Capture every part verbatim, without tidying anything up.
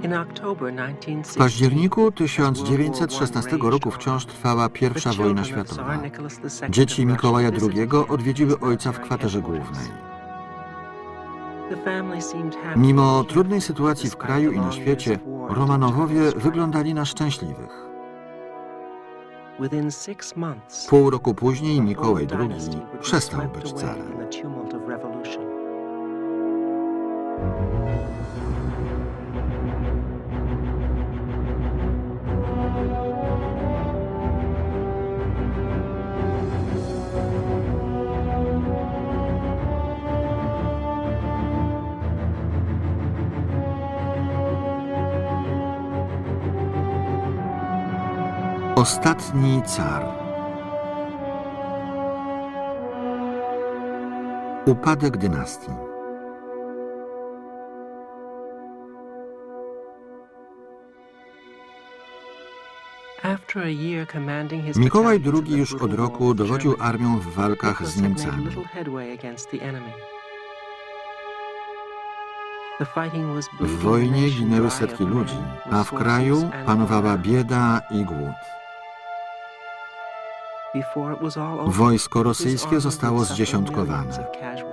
W październiku tysiąc dziewięćset szesnastego roku wciąż trwała pierwsza wojna światowa. Dzieci Mikołaja drugiego odwiedziły ojca w kwaterze głównej. Mimo trudnej sytuacji w kraju i na świecie, Romanowowie wyglądali na szczęśliwych. Pół roku później Mikołaj drugi przestał być carem. Ostatni car. Upadek dynastii. Mikołaj drugi już od roku dowodził armią w walkach z Niemcami. W wojnie ginęły setki ludzi, a w kraju panowała bieda i głód. Wojsko rosyjskie zostało zdziesiątkowane.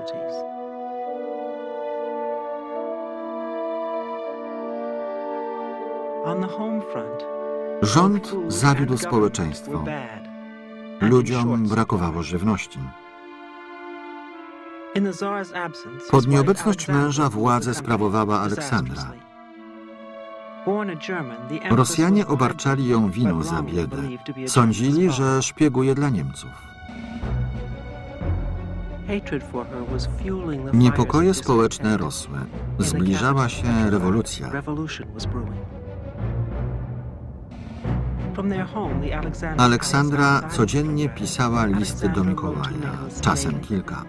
Rząd zawiódł społeczeństwo. Ludziom brakowało żywności. Pod nieobecność męża władzę sprawowała Aleksandra. Rosjanie obarczali ją winą za biedę. Sądzili, że szpieguje dla Niemców. Niepokoje społeczne rosły. Zbliżała się rewolucja. Aleksandra codziennie pisała listy do Mikołaja, czasem kilka.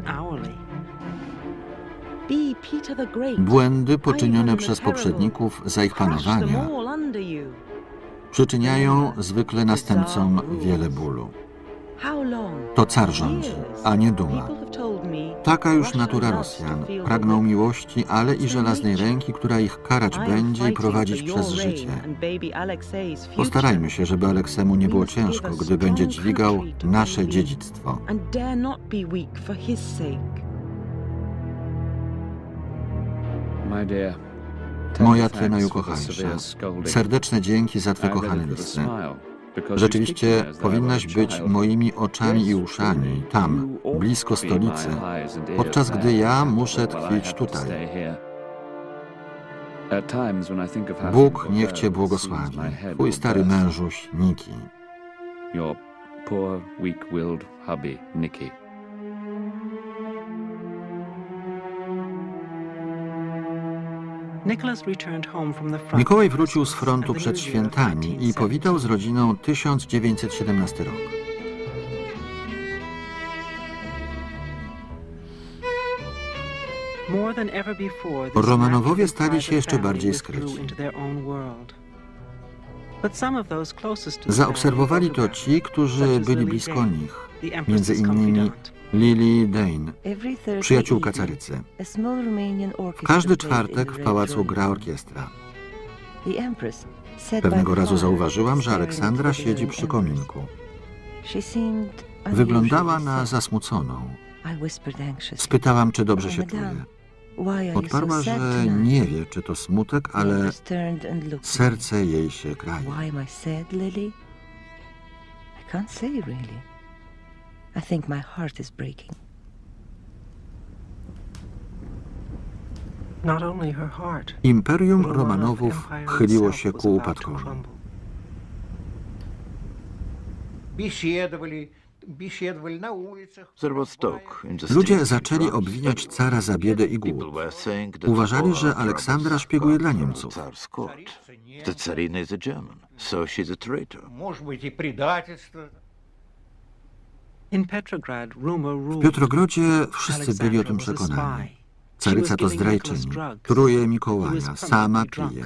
Błędy poczynione przez poprzedników za ich panowania przyczyniają zwykle następcom wiele bólu. To car rządzi, a nie duma. Taka już natura Rosjan. Pragną miłości, ale i żelaznej ręki, która ich karać będzie i prowadzić przez życie. Postarajmy się, żeby Aleksemu nie było ciężko, gdy będzie dźwigał nasze dziedzictwo. Moja Twe najukochańsza, serdeczne dzięki za Twe kochane listy. Rzeczywiście powinnaś być moimi oczami i uszami, tam, blisko stolicy, podczas gdy ja muszę tkwić tutaj. Bóg niech Cię błogosławi, Twój stary mężuś Niki. Mikołaj wrócił z frontu przed świętami i powitał z rodziną tysiąc dziewięćset siedemnasty rok. Romanowowie stali się jeszcze bardziej skryci. Zaobserwowali to ci, którzy byli blisko nich, między innymi Lili Dane, przyjaciółka carycy. W każdy czwartek w pałacu gra orkiestra. Pewnego razu zauważyłam, że Aleksandra siedzi przy kominku. Wyglądała na zasmuconą. Spytałam, czy dobrze się czuje. Odparła, że nie wie, czy to smutek, ale serce jej się kraje. I think my heart is breaking. Imperium Romanowów chyliło się ku upadkowi. Ludzie zaczęli obwiniać cara za biedę i głód. Uważali, że Aleksandra szpieguje dla Niemców. W Piotrogrodzie wszyscy byli o tym przekonani. Caryca to zdrajczyni, truje Mikołaja, sama pije.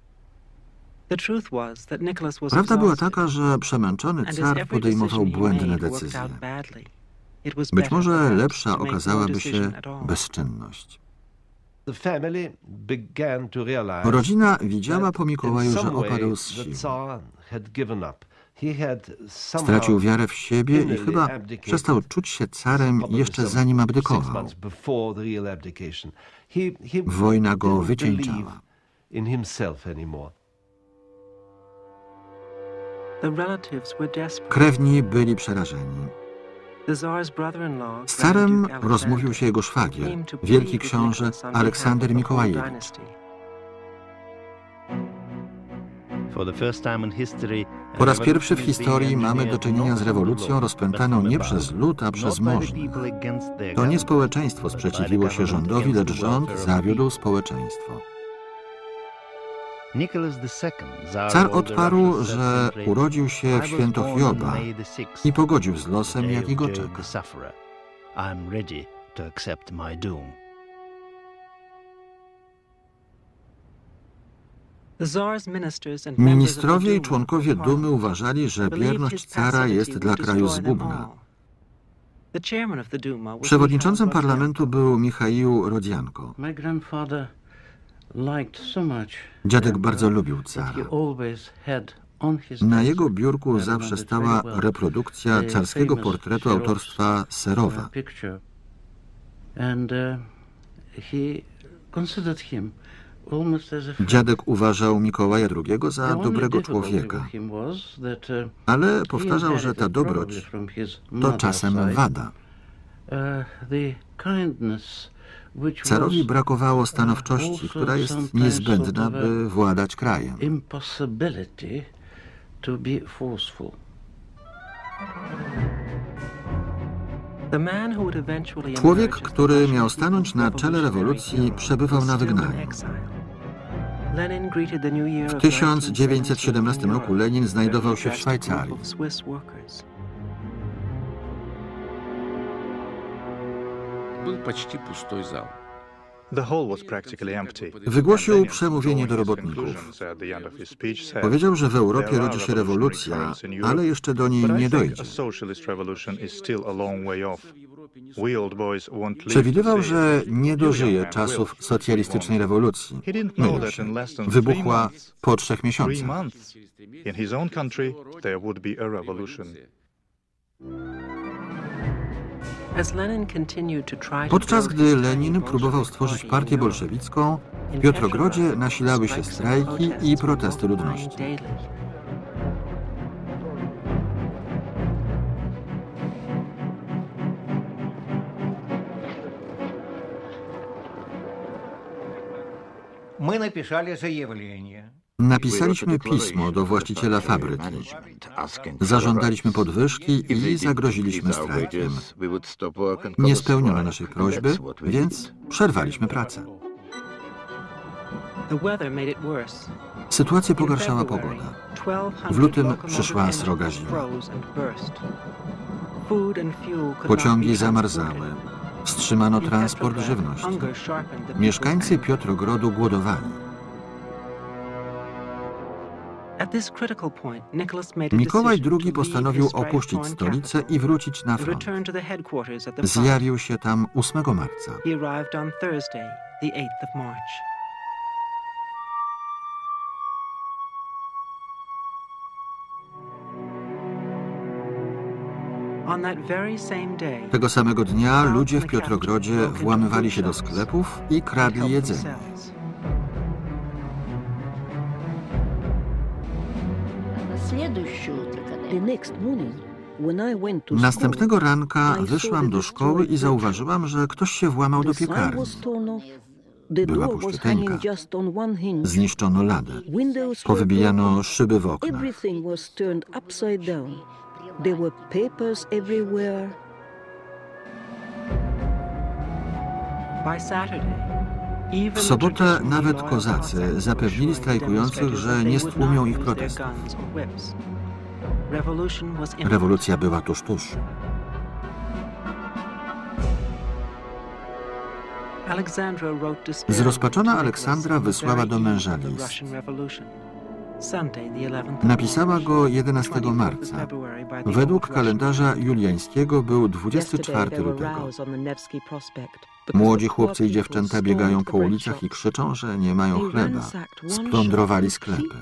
Prawda była taka, że przemęczony car podejmował błędne decyzje. Być może lepsza okazałaby się bezczynność. Rodzina widziała po Mikołaju, że opadł z sił. Stracił wiarę w siebie i chyba przestał czuć się carem jeszcze zanim abdykował. Wojna go wycieńczała. Krewni byli przerażeni. Z carem rozmówił się jego szwagier, wielki książę Aleksander Mikołajewicz. Po raz pierwszy w historii mamy do czynienia z rewolucją rozpętaną nie przez lud, a przez możnych. To nie społeczeństwo sprzeciwiło się rządowi, lecz rząd zawiódł społeczeństwo. Car odparł, że urodził się w święto Hioba i pogodził z losem, jaki go czeka. Ministrowie i członkowie Dumy uważali, że bierność cara jest dla kraju zgubna. Przewodniczącym parlamentu był Michaił Rodianko. Dziadek bardzo lubił cara. Na jego biurku zawsze stała reprodukcja carskiego portretu autorstwa Serowa. Dziadek uważał Mikołaja drugiego za dobrego człowieka, ale powtarzał, że ta dobroć to czasem wada. Carowi brakowało stanowczości, która jest niezbędna, by władać krajem. Człowiek, który miał stanąć na czele rewolucji, przebywał na wygnaniu. W tysiąc dziewięćset siedemnastym roku Lenin znajdował się w Szwajcarii. Wygłosił przemówienie do robotników. Powiedział, że w Europie rodzi się rewolucja, ale jeszcze do niej nie dojdzie. Przewidywał, że nie dożyje czasów socjalistycznej rewolucji. Mylił się. Wybuchła po trzech miesiącach. Podczas gdy Lenin próbował stworzyć partię bolszewicką, w Piotrogrodzie nasilały się strajki i protesty ludności. Napisaliśmy pismo do właściciela fabryki. Zażądaliśmy podwyżki i zagroziliśmy strajkiem. Nie spełniono naszej prośby, więc przerwaliśmy pracę. Sytuację pogarszała pogoda. W lutym przyszła sroga zima. Pociągi zamarzały. Wstrzymano transport żywności. Mieszkańcy Piotrogrodu głodowali. Mikołaj drugi postanowił opuścić stolicę i wrócić na front. Zjawił się tam ósmego marca. Tego samego dnia ludzie w Piotrogrodzie włamywali się do sklepów i kradli jedzenie. Następnego ranka wyszłam do szkoły i zauważyłam, że ktoś się włamał do piekarni. Była puściuteńka. Zniszczono ladę. Powybijano szyby w oknach. W sobotę nawet kozacy zapewnili strajkujących, że nie stłumią ich protestów. Rewolucja była tuż, tuż. Zrozpaczona Aleksandra wysłała do męża list. Napisała go jedenastego marca. Według kalendarza juliańskiego był dwudziestego czwartego lutego. Młodzi chłopcy i dziewczęta biegają po ulicach i krzyczą, że nie mają chleba. Splądrowali sklepy.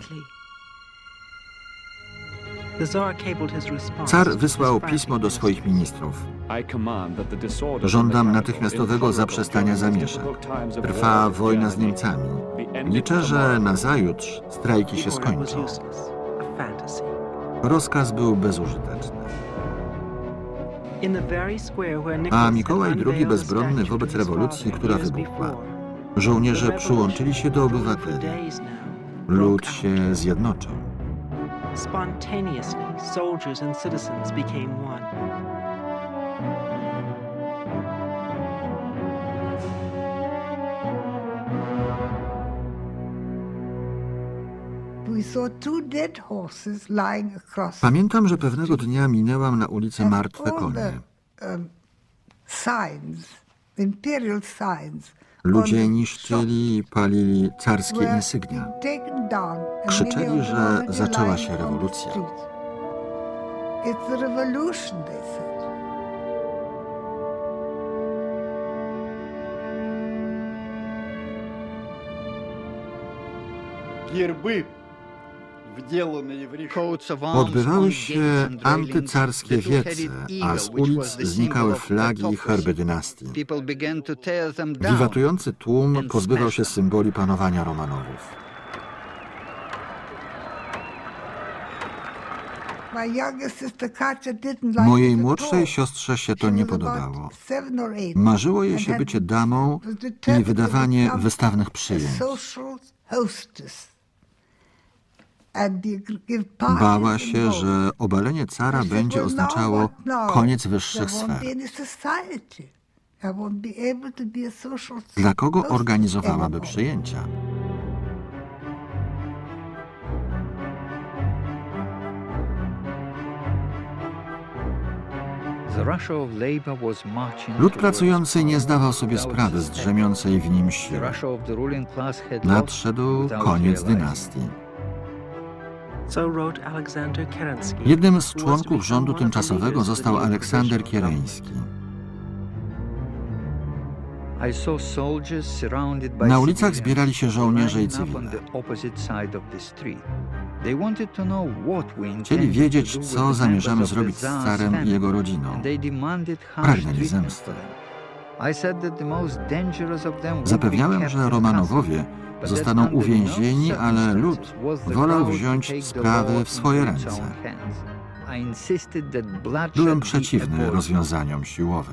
Car wysłał pismo do swoich ministrów. Żądam natychmiastowego zaprzestania zamieszek. Trwa wojna z Niemcami. Liczę, że nazajutrz strajki się skończą. Rozkaz był bezużyteczny. A Mikołaj drugi bezbronny wobec rewolucji, która wybuchła. Żołnierze przyłączyli się do obywateli. Lud się zjednoczył. Spontaneously, soldiers and citizens became one. Pamiętam, że pewnego dnia minęłam na ulicy martwe konie. Ludzie niszczyli i palili carskie insygnia. Krzyczeli, że zaczęła się rewolucja. Odbywały się antycarskie wiece, a z ulic znikały flagi i herby dynastii. Wiwatujący tłum pozbywał się symboli panowania Romanowów. Mojej młodszej siostrze się to nie podobało. Marzyło jej się bycie damą i wydawanie wystawnych przyjęć. Bała się, że obalenie cara będzie oznaczało koniec wyższych sfer. Dla kogo organizowałaby przyjęcia? Lud pracujący nie zdawał sobie sprawy z drzemiącej w nim siły. Nadszedł koniec dynastii. Jednym z członków rządu tymczasowego został Aleksander Kiereński. Na ulicach zbierali się żołnierze i cywile. Chcieli wiedzieć, co zamierzamy zrobić z carem i jego rodziną. Pragnęli zemsty. Zapewniałem, że Romanowowie zostaną uwięzieni, ale lud wolał wziąć sprawy w swoje ręce. Byłem przeciwny rozwiązaniom siłowym.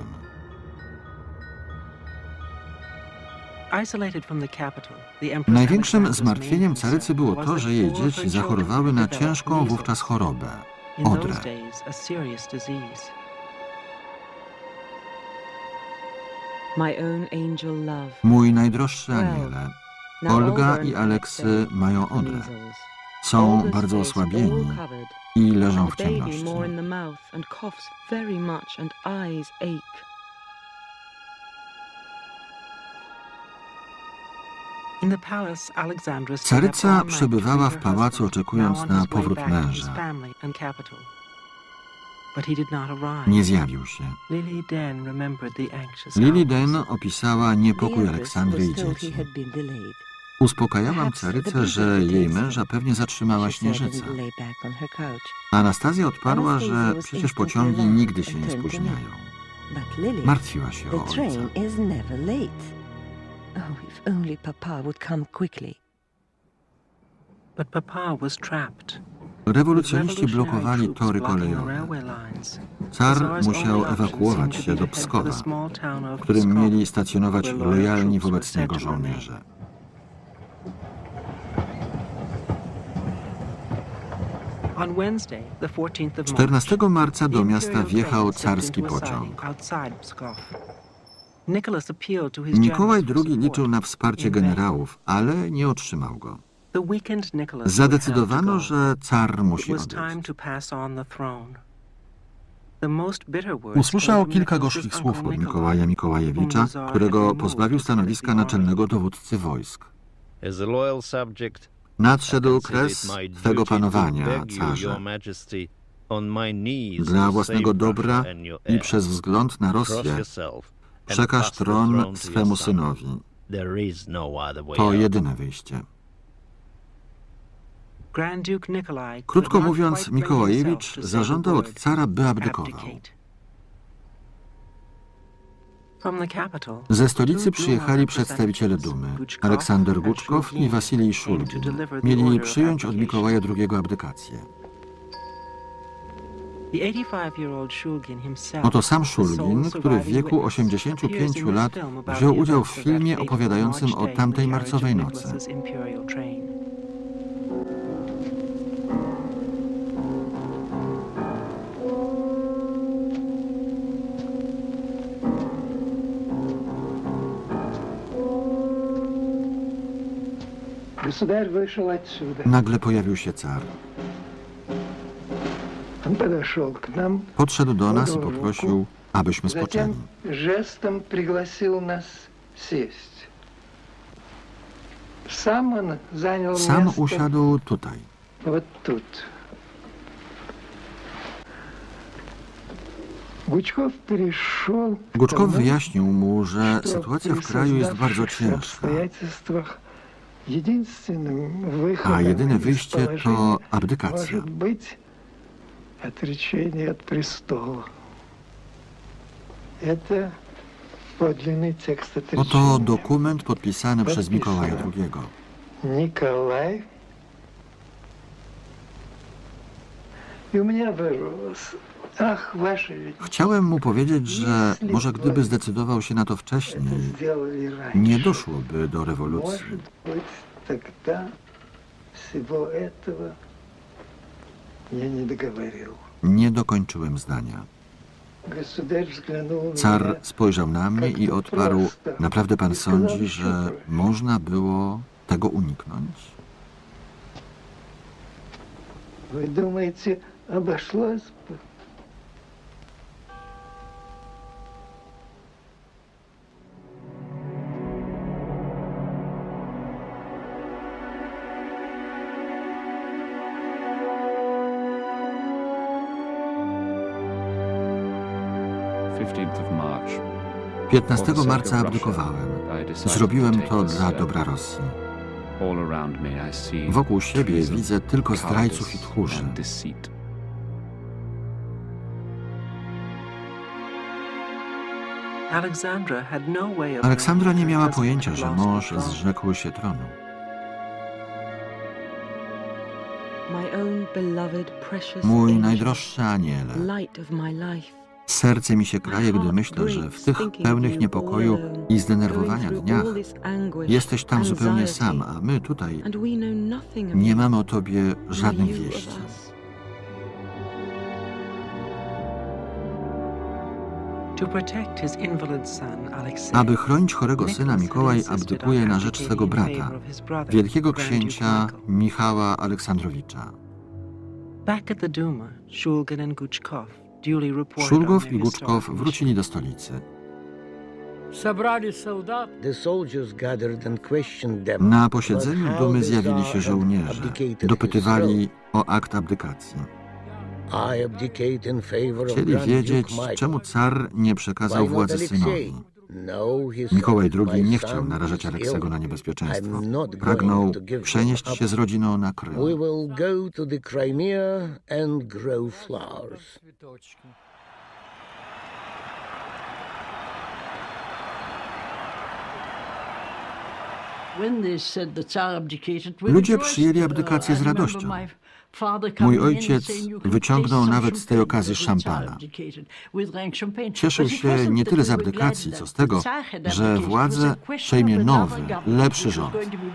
Największym zmartwieniem carycy było to, że jej dzieci zachorowały na ciężką wówczas chorobę – odrę. Mój najdroższy aniele, Olga i Aleksy mają odrę. Są bardzo osłabieni i leżą w ciemności. Caryca przebywała w pałacu, oczekując na powrót męża. Nie zjawił się. Lili Den opisała niepokój Aleksandry i dzieci. Uspokajałam carycę, że jej męża pewnie zatrzymała śnieżyca. Anastazja odparła, że przecież pociągi nigdy się nie spóźniają. Martwiła się o ojca. Oh, if only Papa would come quickly. But Papa was trapped. Rewolucjoniści blokowali tory kolejowe. Car musiał ewakuować się do Pskowa, w którym mieli stacjonować lojalni wobec niego żołnierze. czternastego marca do miasta wjechał carski pociąg. Mikołaj drugi liczył na wsparcie generałów, ale nie otrzymał go. Zadecydowano, że car musi odejść. Usłyszał kilka gorzkich słów od Mikołaja Mikołajewicza, którego pozbawił stanowiska naczelnego dowódcy wojsk. Nadszedł kres twego panowania, carze. Dla własnego dobra i przez wzgląd na Rosję Przekaż tron swemu synowi. To jedyne wyjście. Krótko mówiąc, Mikołajewicz zażądał od cara, by abdykował. Ze stolicy przyjechali przedstawiciele Dumy, Aleksander Guczkow i Wasilij Szulgin. Mieli przyjąć od Mikołaja drugiego abdykację. Oto sam Szulgin, który w wieku osiemdziesięciu pięciu lat wziął udział w filmie opowiadającym o tamtej marcowej nocy. Nagle pojawił się car. Podszedł do nas i poprosił, abyśmy spoczęli. Sam usiadł tutaj. Guczkow wyjaśnił mu, że sytuacja w kraju jest bardzo ciężka, a jedyne wyjście to abdykacja. Oto dokument podpisany przez Mikołaja drugiego. Nikolaj. Chciałem mu powiedzieć, że może gdyby zdecydował się na to wcześniej, nie doszłoby do rewolucji. Nie dokończyłem zdania. Car spojrzał na mnie i odparł: naprawdę pan sądzi, że można było tego uniknąć? Wy думаете, обошлось бы? piętnastego marca abdykowałem. Zrobiłem to dla dobra Rosji. Wokół siebie widzę tylko zdrajców i tchórzy. Aleksandra nie miała pojęcia, że mąż zrzekł się tronu. Mój najdroższy aniele, serce mi się kraje, gdy myślę, że w tych pełnych niepokoju i zdenerwowania dniach jesteś tam zupełnie sam, a my tutaj nie mamy o tobie żadnych wieści. Aby chronić chorego syna, Mikołaj abdykuje na rzecz swego brata, wielkiego księcia Michała Aleksandrowicza. Szulgow i Guczkow wrócili do stolicy. Na posiedzeniu Dumy zjawili się żołnierze. Dopytywali o akt abdykacji. Chcieli wiedzieć, czemu car nie przekazał władzy synowi. Mikołaj drugi nie chciał narażać Aleksego na niebezpieczeństwo. Pragnął przenieść się z rodziną na Krym. Ludzie przyjęli abdykację z radością. Mój ojciec wyciągnął nawet z tej okazji szampana. Cieszył się nie tyle z abdykacji, co z tego, że władzę przejmie nowy, lepszy rząd.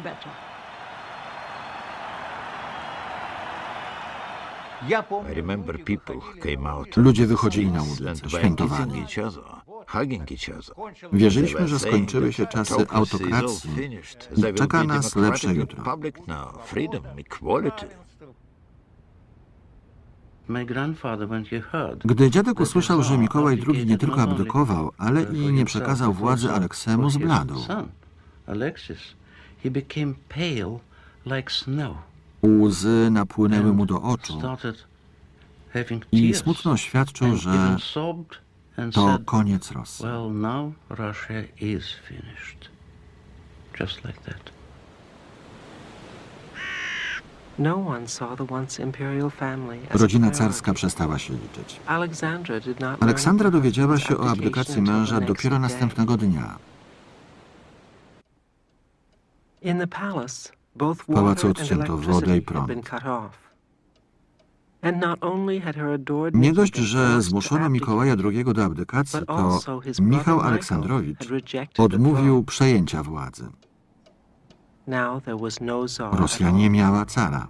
Ludzie wychodzili na ulicę, świętowali. Wierzyliśmy, że skończyły się czasy autokracji i czeka nas lepsze jutro. Gdy dziadek usłyszał, że Mikołaj drugi nie tylko abdykował, ale i nie przekazał władzy Aleksemu, zbladł. Łzy napłynęły mu do oczu i smutno oświadczył, że To koniec Rosji. Well, now Russia is finished. Just like that. No one saw the once imperial family as a Rodzina priority. carska przestała się liczyć. Alexandra did not learn Aleksandra of her dowiedziała husband's się o abdykacji abdication męża until the dopiero next day. następnego dnia. In the palace, both W pałacu water and odcięto wodę i electricity prąd. had been cut off. And not only had her adored Nie Mickey dość, been że forced to zmuszono abdicate, Mikołaja drugiego do abdykacji, but to also his brother Michał Michael Aleksandrowicz had rejected the odmówił throne. przejęcia władzy. Now there was no czar Rosja at nie all. miała cara.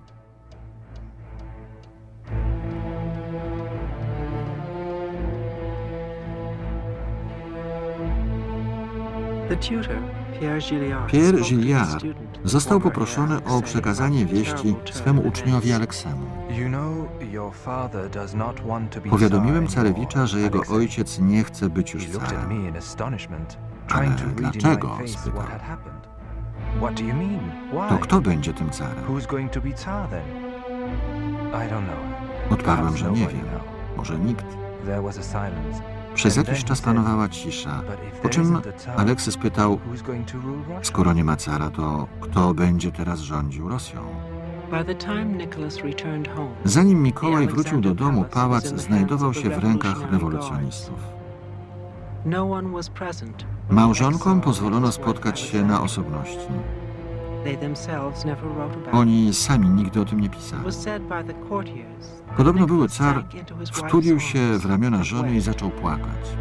The tutor, Pierre Gilliard, Pierre spoke to his Gilliard student, został former poproszony heir, o saying przekazanie about the wieści terrible swemu turn of uczniowi events. Aleksemu. You know, your father does not want to be Powiadomiłem Tsar anymore, carewicza, że jego Alexei. ojciec nie chce być już He looked at carem. me in astonishment, Ale trying to read in my dlaczego? face Spytał. what had happened. What do you mean? To Why? kto będzie tym carem? Who's going to be Tsar then? I don't know. Odparłem, Perhaps że nie nobody wiem. knows. Może nikt. There was a silence. Przez And jakiś then czas he said, panowała cisza, "But if po there czym isn't a Tsar, Aleksy spytał, who's going to rule Russia?" skoro nie ma cara, to kto będzie teraz rządził Rosją? By the time Nicholas returned home, Zanim Mikołaj wrócił do domu, pałac znajdował się w rękach rewolucjonistów. no one was present when Małżonkom Alexei pozwolono was spotkać się Alexander. na osobności. They themselves never wrote about it. Oni sami nigdy o tym nie It pisali. was said by the courtiers that Podobno były Nicholas car sank into his wife's wtulił się arms w ramiona and żony i wept. zaczął płakać.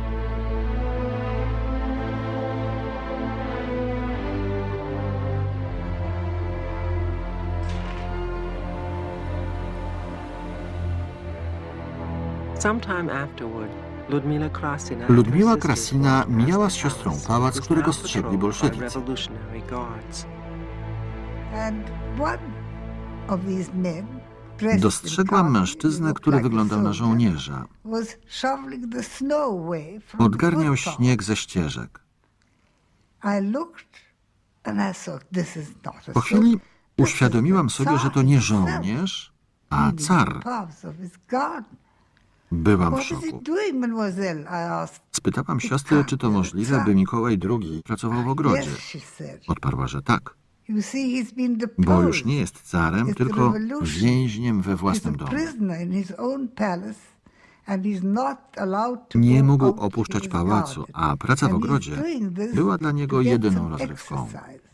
Sometime afterward, Ludmila Krasina and Ludmiła her sisters Krasina walked past mijała the z siostrą palace, pałac, which was którego now strzegli patrolled by bolszewicy. revolutionary guards. And one of these men, dressed in Dostrzegłam khaki, mężczyznę, looked który like a wyglądał na soldier, żołnierza. was shoveling the snow away from the Odgarniał footpath. śnieg ze ścieżek. I looked and I thought, this is not a Po chwili soldier. This is uświadomiłam the sobie, że to Tsar nie himself, żołnierz, a leading the car. paths of his garden. Byłam w What is he szoku. doing, mademoiselle? I asked. Spytałam siostrę, czy to możliwe, by Mikołaj drugi pracował w ogrodzie. Yes, she said. Odparła, że tak, You see, he's been bo już deposed. nie jest carem, It's tylko revolution. więźniem we He's własnym a domu. prisoner in his own palace and he's not allowed to Nie go mógł out opuszczać in his pałacu, garden. a praca w And he's ogrodzie doing this była dla niego to get jedyną some rozrywką. exercise.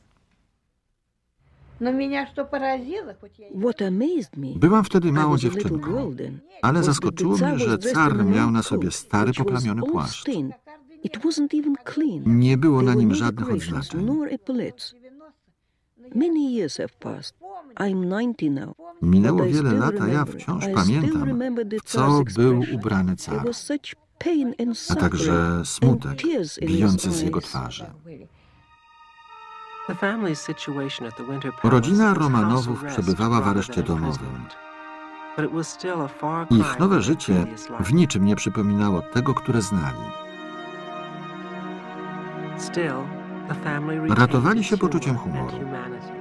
What amazed me, Byłam wtedy I małą was a little dziewczynką, girl then, ale was that zaskoczyło the Tsar mnie, że was dressed in car an miał old na sobie coat, stary, which was poplamiony all płaszcz. stained. It wasn't even clean. Nie było na There nim were no żadnych decorations, odznaczeń. nor epaulets. Many years have passed. I'm ninety now. Minęło but I wiele still lat, a ja remember it. wciąż I still pamiętam, remember the w co Tsar's był expression. ubrany There car, was such pain and a suffering także smutek and tears in his bijący z jego eyes. twarzy. The family's situation at the Winter Palace Rodzina was Romanowów house arrest przebywała w rather areszcie than domowym. imprisonment. But it was still a far cry Ich from nowe their życie previous life. w niczym nie przypominało tego, które znali. Still, the family retained Ratowali its się poczuciem humor and humoru. humanity.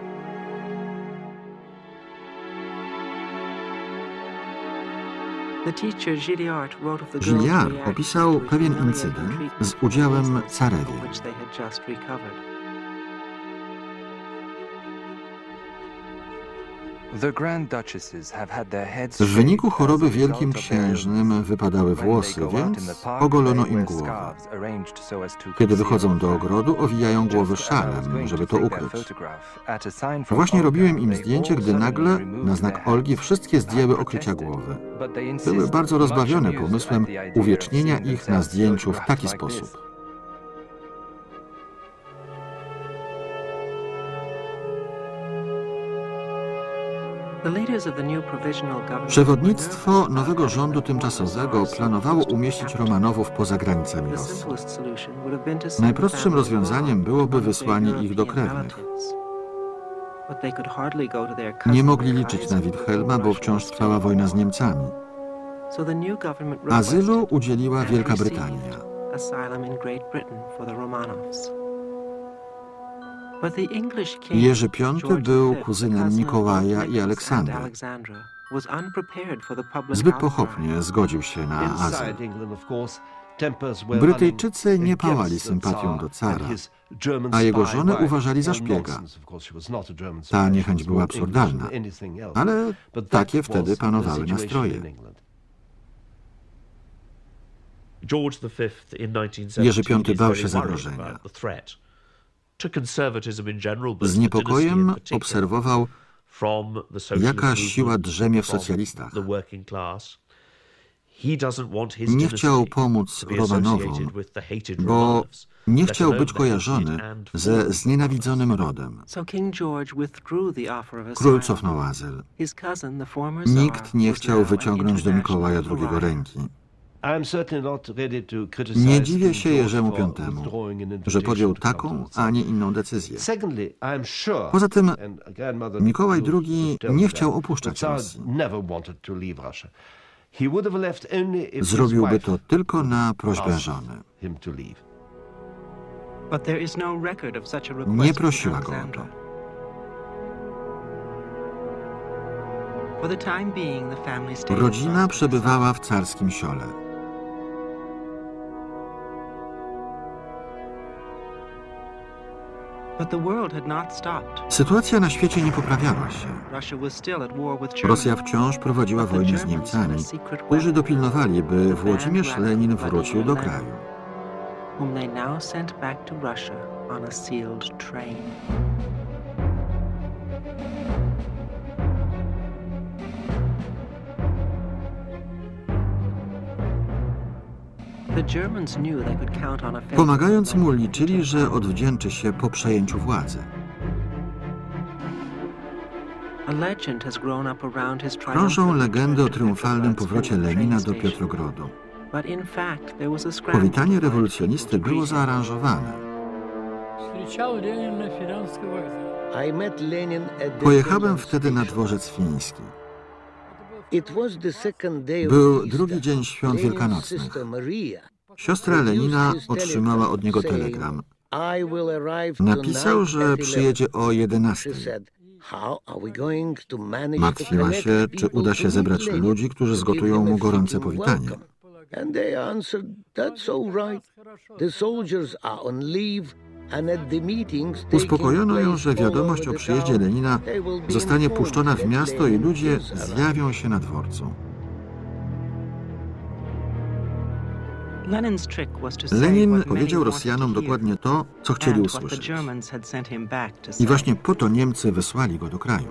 The teacher Gilliard wrote of the girls' Gilliard reaction opisał to his pewien humiliating incydent treatment z udziałem from carewi. which they had just recovered. The Grand Duchesses have had their heads W wyniku shaved choroby as a result wielkim of their księżnym illness. wypadały When włosy, they go out in więc the park, ogolono they im wear głowy. scarves arranged so as to Kiedy conceal wychodzą the do fact. ogrodu, owijają głowy Just as I was szalem, going żeby to to take their ukryć. photograph, at a sign from Właśnie Olga, robiłem im they zdjęcie, all gdy suddenly nagle, removed na their znak hats. Olgi, wszystkie zdjęły I okrycia protested, głowy. but they Były insisted, bardzo much rozbawione amused pomysłem at the idea of uwiecznienia seeing ich na themselves zdjęciu w taki photographed like this. sposób. The leaders of the new provisional government Przewodnictwo were nervous nowego about rządu having tymczasowego the planowało Tsar's umieścić capital. Romanowów poza granicami The Rosji. simplest solution would have been to send Najprostszym the family rozwiązaniem abroad byłoby to one of wysłanie their ich do European krewnych. relatives. But they could hardly go to their Nie mogli customary liczyć na Kaiser Wilhelma, bo before wciąż Russia trwała was wojna z war. Niemcami. So the new government Azylu requested udzieliła and Wielka received Brytania. asylum in Great Britain for the Romanovs. But the English king, Jerzy Piąty George był the Fifth, kuzynem cousin of both Mikołaja i Nicholas and Aleksandry. Alexandra, Zbyt pochopnie zgodził się na azyl. Brytyjczycy nie pałali sympatią do cara, a jego żonę uważali za szpiega. Ta niechęć była absurdalna, ale takie wtedy panowały nastroje. Jerzy piąty bał się zagrożenia. Z niepokojem obserwował, jaka siła drzemie w socjalistach. Nie chciał pomóc Romanowom, bo nie chciał być kojarzony ze znienawidzonym rodem. Król cofnął azyl. Nikt nie chciał wyciągnąć do Mikołaja drugiego ręki. Nie dziwię się Jerzemu piątemu, że podjął taką, a nie inną decyzję. Poza tym Mikołaj drugi nie chciał opuszczać Rosji. Zrobiłby to tylko na prośbę żony. Nie prosiła go o to. Rodzina przebywała w carskim siole. Sytuacja na świecie nie poprawiała się. Rosja wciąż prowadziła wojnę z Niemcami, którzy dopilnowali, by Włodzimierz Lenin wrócił do kraju. Pomagając mu, liczyli, że odwdzięczy się po przejęciu władzy. Krążą legendy o triumfalnym powrocie Lenina do Piotrogrodu. Powitanie rewolucjonisty było zaaranżowane. Pojechałem wtedy na dworzec fiński. Był drugi dzień świąt wielkanocnych. Siostra Lenina otrzymała od niego telegram. Napisał, że przyjedzie o jedenastej. Martwiła się, czy uda się zebrać ludzi, którzy zgotują mu gorące powitanie. Uspokojono ją, że wiadomość o przyjeździe Lenina zostanie puszczona w miasto i ludzie zjawią się na dworcu. Lenin powiedział Rosjanom dokładnie to, co chcieli usłyszeć. I właśnie po to Niemcy wysłali go do kraju.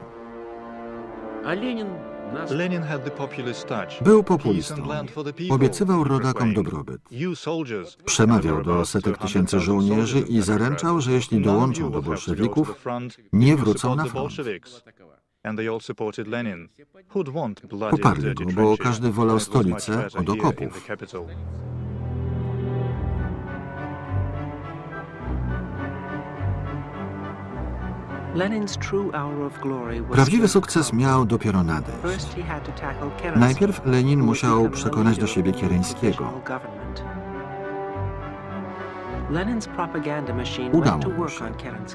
Był populistą. Obiecywał rodakom dobrobyt. Przemawiał do setek tysięcy żołnierzy i zaręczał, że jeśli dołączą do bolszewików, nie wrócą na front. Poparli go, bo każdy wolał stolicę od okopów. Prawdziwy sukces miał dopiero nadejść. Najpierw Lenin musiał przekonać do siebie Kiereńskiego. Udało mu się.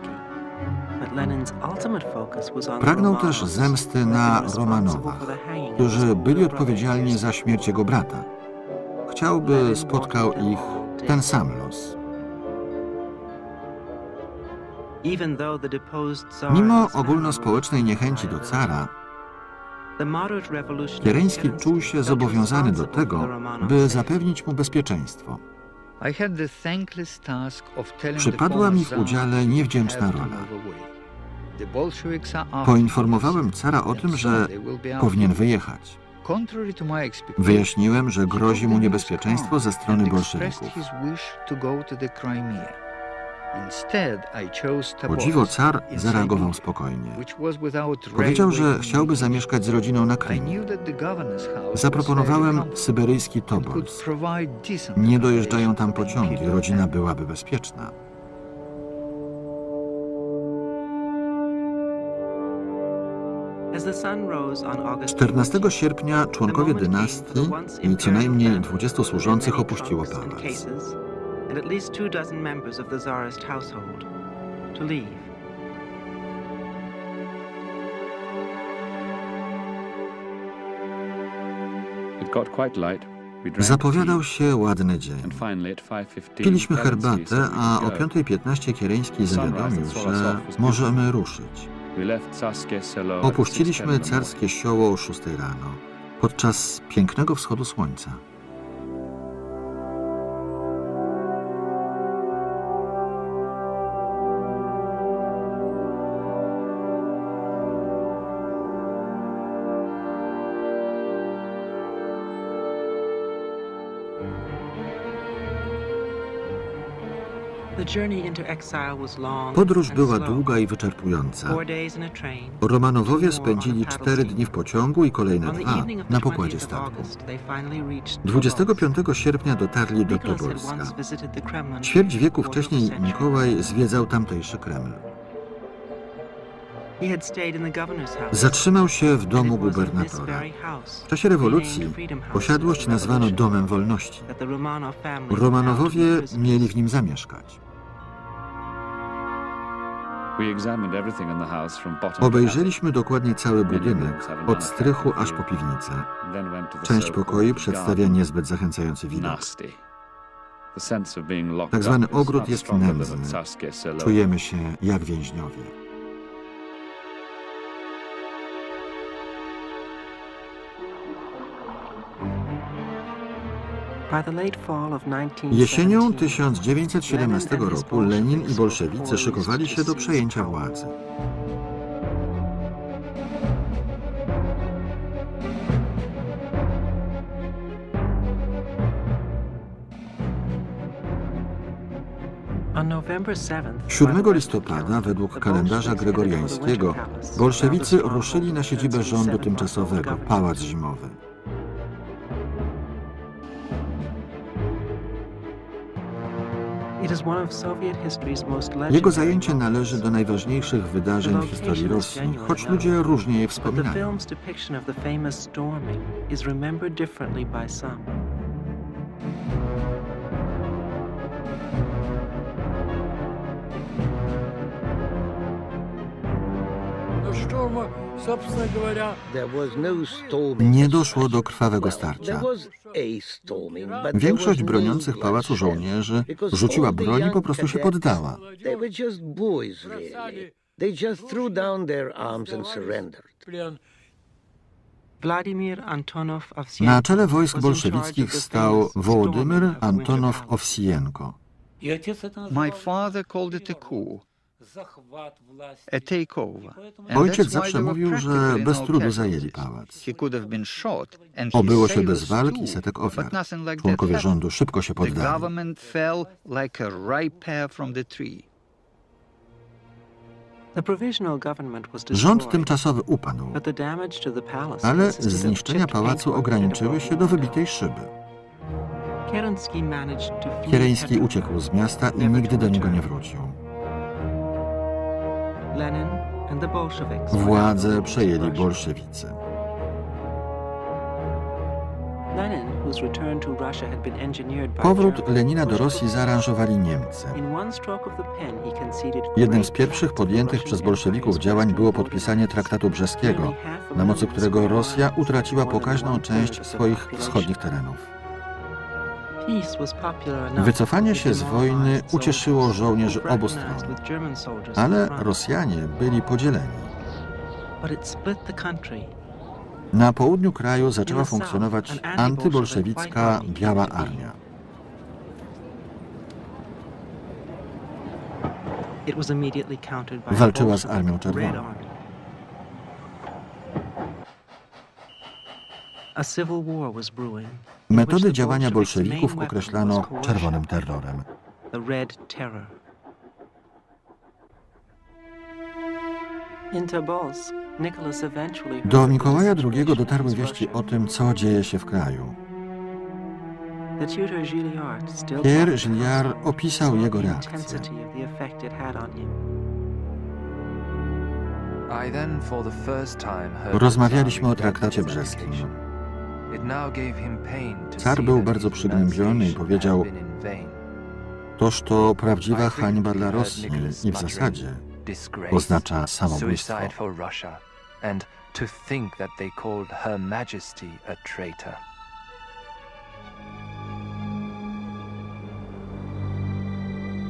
Pragnął też zemsty na Romanowach, którzy byli odpowiedzialni za śmierć jego brata. Chciał, by spotkał ich ten sam los. Mimo ogólnospołecznej niechęci do cara, Kiereński czuł się zobowiązany do tego, by zapewnić mu bezpieczeństwo. Przypadła mi w udziale niewdzięczna rola. Poinformowałem cara o tym, że powinien wyjechać. Wyjaśniłem, że grozi mu niebezpieczeństwo ze strony bolszewików. O dziwo car zareagował spokojnie. Powiedział, że chciałby zamieszkać z rodziną na Krymie. Zaproponowałem syberyjski Tobolsk. Nie dojeżdżają tam pociągi, rodzina byłaby bezpieczna. czternastego sierpnia członkowie dynastii i co najmniej dwudziestu służących opuściło pałac. And at least two dozen members of the Tsarist household to leave. Zapowiadał się ładny dzień. Piliśmy herbatę, a o piątej piętnaście Kiereński zawiadomił, że możemy ruszyć. Opuściliśmy Carskie Sioło o szóstej rano, podczas pięknego wschodu słońca. Podróż była długa i wyczerpująca. Romanowowie spędzili cztery dni w pociągu i kolejne dwa na pokładzie statku. dwudziestego piątego sierpnia dotarli do Tobolska. Ćwierć wieku wcześniej Mikołaj zwiedzał tamtejszy Kreml. Zatrzymał się w domu gubernatora. W czasie rewolucji posiadłość nazwano Domem Wolności. Romanowowie mieli w nim zamieszkać. Obejrzeliśmy dokładnie cały budynek, od strychu aż po piwnicę. Część pokoi przedstawia niezbyt zachęcający widok. Tak zwany ogród jest nędzny. Czujemy się jak więźniowie. Jesienią tysiąc dziewięćset siedemnastego roku Lenin i bolszewicy szykowali się do przejęcia władzy. siódmego listopada, według kalendarza gregoriańskiego, bolszewicy ruszyli na siedzibę rządu tymczasowego, Pałac Zimowy. Jego zajęcie należy do najważniejszych wydarzeń w historii Rosji, choć ludzie różnie je wspominają. Nie doszło do krwawego starcia. Większość broniących pałacu żołnierzy rzuciła broń i po prostu się poddała. Na czele wojsk bolszewickich stał Wołodymyr Antonow Owsijenko. Ojciec zawsze mówił, że bez trudu zajęli pałac. Obyło się bez walk i setek ofiar. Członkowie rządu szybko się poddali. Rząd tymczasowy upadł, ale zniszczenia pałacu ograniczyły się do wybitej szyby. Kiereński uciekł z miasta i nigdy do niego nie wrócił. Władzę przejęli bolszewicy. Powrót Lenina do Rosji zaaranżowali Niemcy. Jednym z pierwszych podjętych przez bolszewików działań było podpisanie traktatu brzeskiego, na mocy którego Rosja utraciła pokaźną część swoich wschodnich terenów. Wycofanie się z wojny ucieszyło żołnierzy obu stron, ale Rosjanie byli podzieleni. Na południu kraju zaczęła funkcjonować antybolszewicka Biała Armia. Walczyła z Armią Czerwoną. Metody działania bolszewików określano czerwonym terrorem. Do Mikołaja drugiego dotarły wieści o tym, co dzieje się w kraju. Pierre Gilliard opisał jego reakcję. Rozmawialiśmy o traktacie brzeskim. Car był bardzo przygnębiony i powiedział: toż to prawdziwa hańba dla Rosji i w zasadzie oznacza samobójstwo.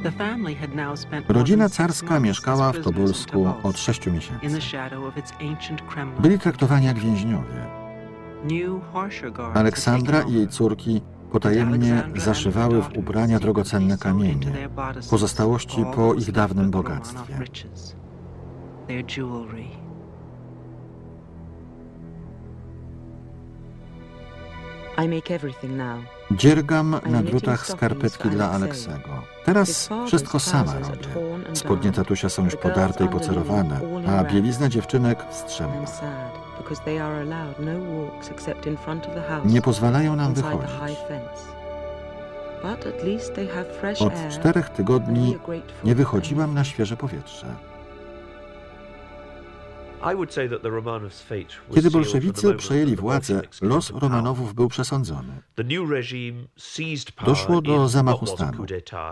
Rodzina carska mieszkała w Tobolsku od sześciu miesięcy. Byli traktowani jak więźniowie. Aleksandra i jej córki potajemnie zaszywały w ubrania drogocenne kamienie, pozostałości po ich dawnym bogactwie. Dziergam na drutach skarpetki dla Aleksego. Teraz wszystko sama robię. Spodnie tatusia są już podarte i pocerowane, a bielizna dziewczynek wstrzępna. Nie pozwalają nam wychodzić. Od czterech tygodni nie wychodziłam na świeże powietrze. Kiedy bolszewicy przejęli władzę, los Romanowów był przesądzony. Doszło do zamachu stanu.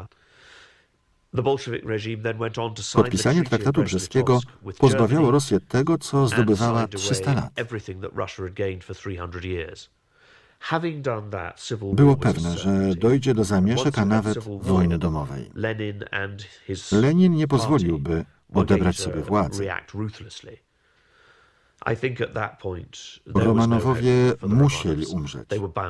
Podpisanie traktatu brzeskiego pozbawiało Rosję tego, co zdobywała trzysta lat. Było pewne, że dojdzie do zamieszek, a nawet wojny domowej. Lenin nie pozwoliłby odebrać sobie władzy. Romanowowie musieli umrzeć.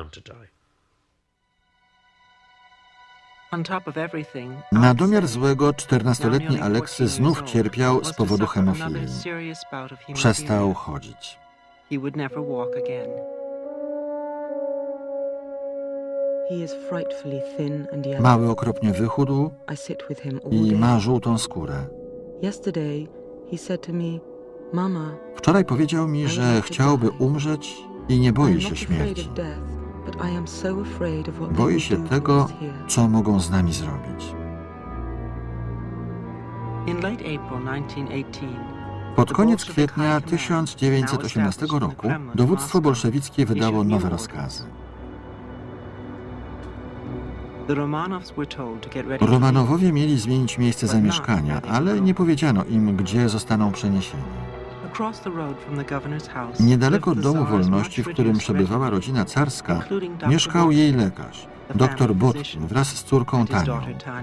Na domiar złego czternastoletni Aleksy znów cierpiał z powodu hemofilii. Przestał chodzić. Mały okropnie wychudł i ma żółtą skórę. Wczoraj powiedział mi, że chciałby umrzeć i nie boi się śmierci. Boi się tego, co mogą z nami zrobić. Pod koniec kwietnia tysiąc dziewięćset osiemnastego roku dowództwo bolszewickie wydało nowe rozkazy. Romanowowie mieli zmienić miejsce zamieszkania, ale nie powiedziano im, gdzie zostaną przeniesieni. Niedaleko Domu Wolności, w którym przebywała rodzina carska, mieszkał jej lekarz, dr Botkin, wraz z córką Tanią.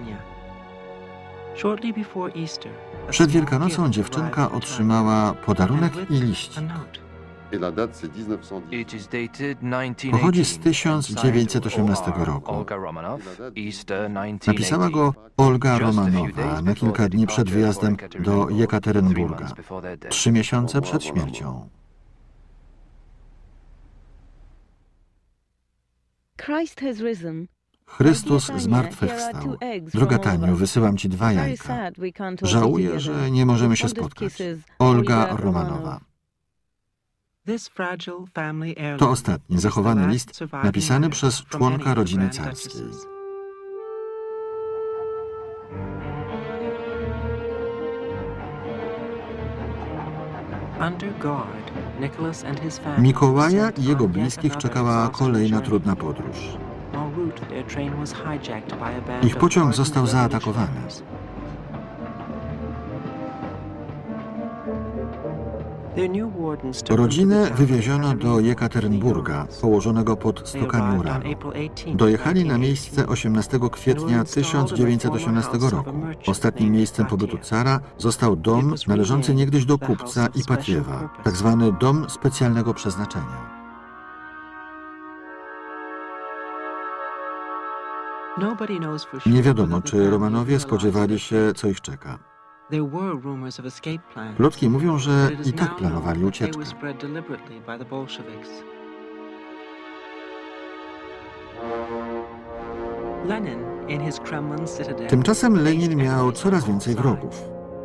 Przed Wielkanocą dziewczynka otrzymała podarunek i liścik. Pochodzi z tysiąc dziewięćset osiemnastego roku. Napisała go Olga Romanowa na kilka dni przed wyjazdem do Jekaterynburga, trzy miesiące przed śmiercią. Chrystus zmartwychwstał. Droga Taniu, wysyłam ci dwa jajka. Żałuję, że nie możemy się spotkać. Olga Romanowa. To ostatni zachowany list napisany przez członka rodziny carskiej. Mikołaja i jego bliskich czekała kolejna trudna podróż. Ich pociąg został zaatakowany. Rodzinę wywieziono do Jekaterynburga, położonego pod stokami uranu. Dojechali na miejsce osiemnastego kwietnia tysiąc dziewięćset osiemnastego roku. Ostatnim miejscem pobytu cara został dom należący niegdyś do kupca Ipatiewa, tak zwany dom specjalnego przeznaczenia. Nie wiadomo, czy Romanowie spodziewali się, co ich czeka. Plotki mówią, że i tak planowali ucieczkę. Tymczasem Lenin miał coraz więcej wrogów.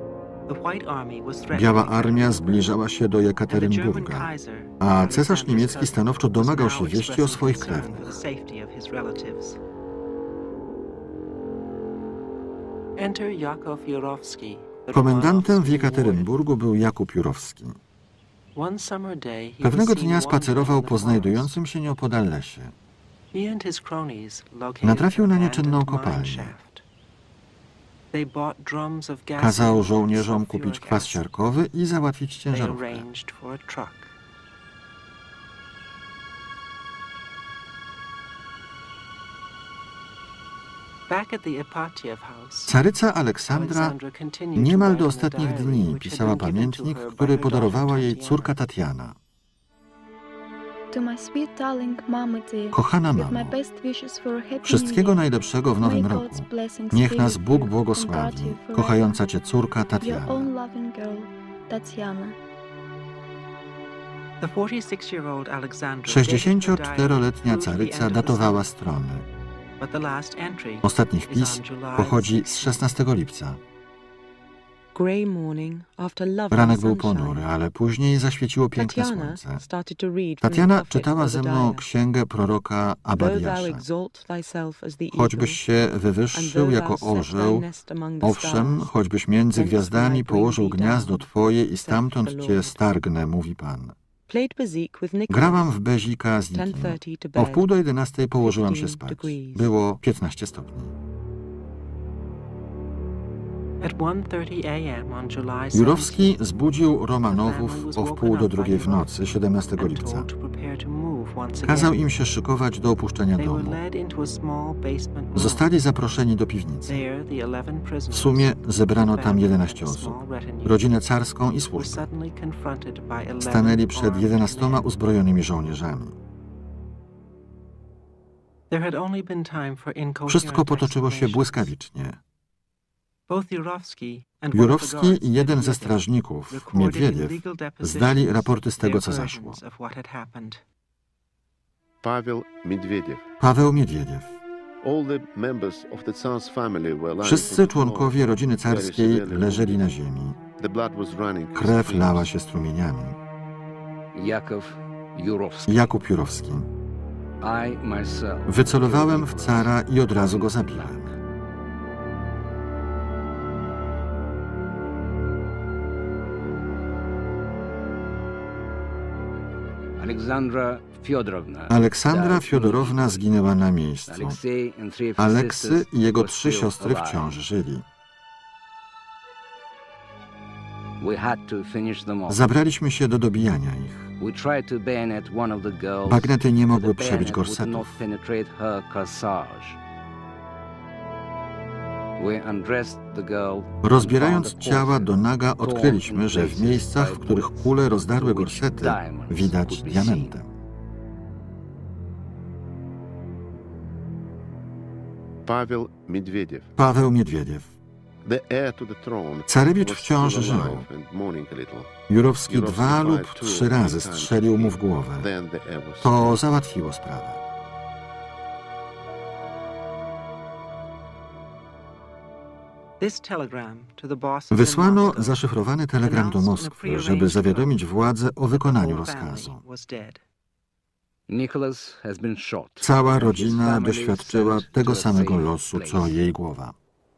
Biała armia zbliżała się do Jekaterynburga, a cesarz niemiecki stanowczo domagał się wieści o swoich krewnych. Komendantem w Jekaterynburgu był Jakub Jurowski. Pewnego dnia spacerował po znajdującym się nieopodal lesie. Natrafił na nieczynną kopalnię. Kazał żołnierzom kupić kwas siarkowy i załatwić ciężarówkę. Caryca Aleksandra niemal do ostatnich dni pisała pamiętnik, który podarowała jej córka Tatiana. Kochana mamo, wszystkiego najlepszego w nowym roku. Niech nas Bóg błogosławi. Kochająca Cię córka Tatiana. sześćdziesięcioczteroletnia caryca datowała strony. Ostatni wpis pochodzi z szesnastego lipca. Ranek był ponury, ale później zaświeciło piękne słońce. Tatiana czytała ze mną księgę proroka Abadiasza. Choćbyś się wywyższył jako orzeł, owszem, choćbyś między gwiazdami położył gniazdo Twoje i stamtąd Cię stargnę, mówi Pan. Grałam w bezika z nikim. O wpół do jedenastej położyłam się spać. Było piętnaście stopni. Jurowski zbudził Romanowów o wpół do drugiej w nocy, siedemnastego lipca. Kazał im się szykować do opuszczenia domu. Zostali zaproszeni do piwnicy. W sumie zebrano tam jedenaście osób, rodzinę carską i służbę. Stanęli przed jedenastoma uzbrojonymi żołnierzami. Wszystko potoczyło się błyskawicznie. Jurowski i jeden ze strażników, Miedwiediew, zdali raporty z tego, co zaszło. Paweł Miedwiediew. Paweł Miedwiediew. Wszyscy członkowie rodziny carskiej leżeli na ziemi. Krew lała się strumieniami. Jakub Jurowski. Wycelowałem w cara i od razu go zabiłem. Aleksandra Fiodorowna zginęła na miejscu. Aleksy i jego trzy siostry wciąż żyli. Zabraliśmy się do dobijania ich. Bagnety nie mogły przebić gorsetów. Rozbierając ciała do naga, odkryliśmy, że w miejscach, w których kule rozdarły gorsety, widać diamenty. Paweł Miedwiediew. Paweł Miedwiediew. Carewicz wciąż żył. Jurowski dwa lub trzy razy strzelił mu w głowę. To załatwiło sprawę. Wysłano zaszyfrowany telegram do Moskwy, żeby zawiadomić władze o wykonaniu rozkazu. Cała rodzina doświadczyła tego samego losu, co jej głowa.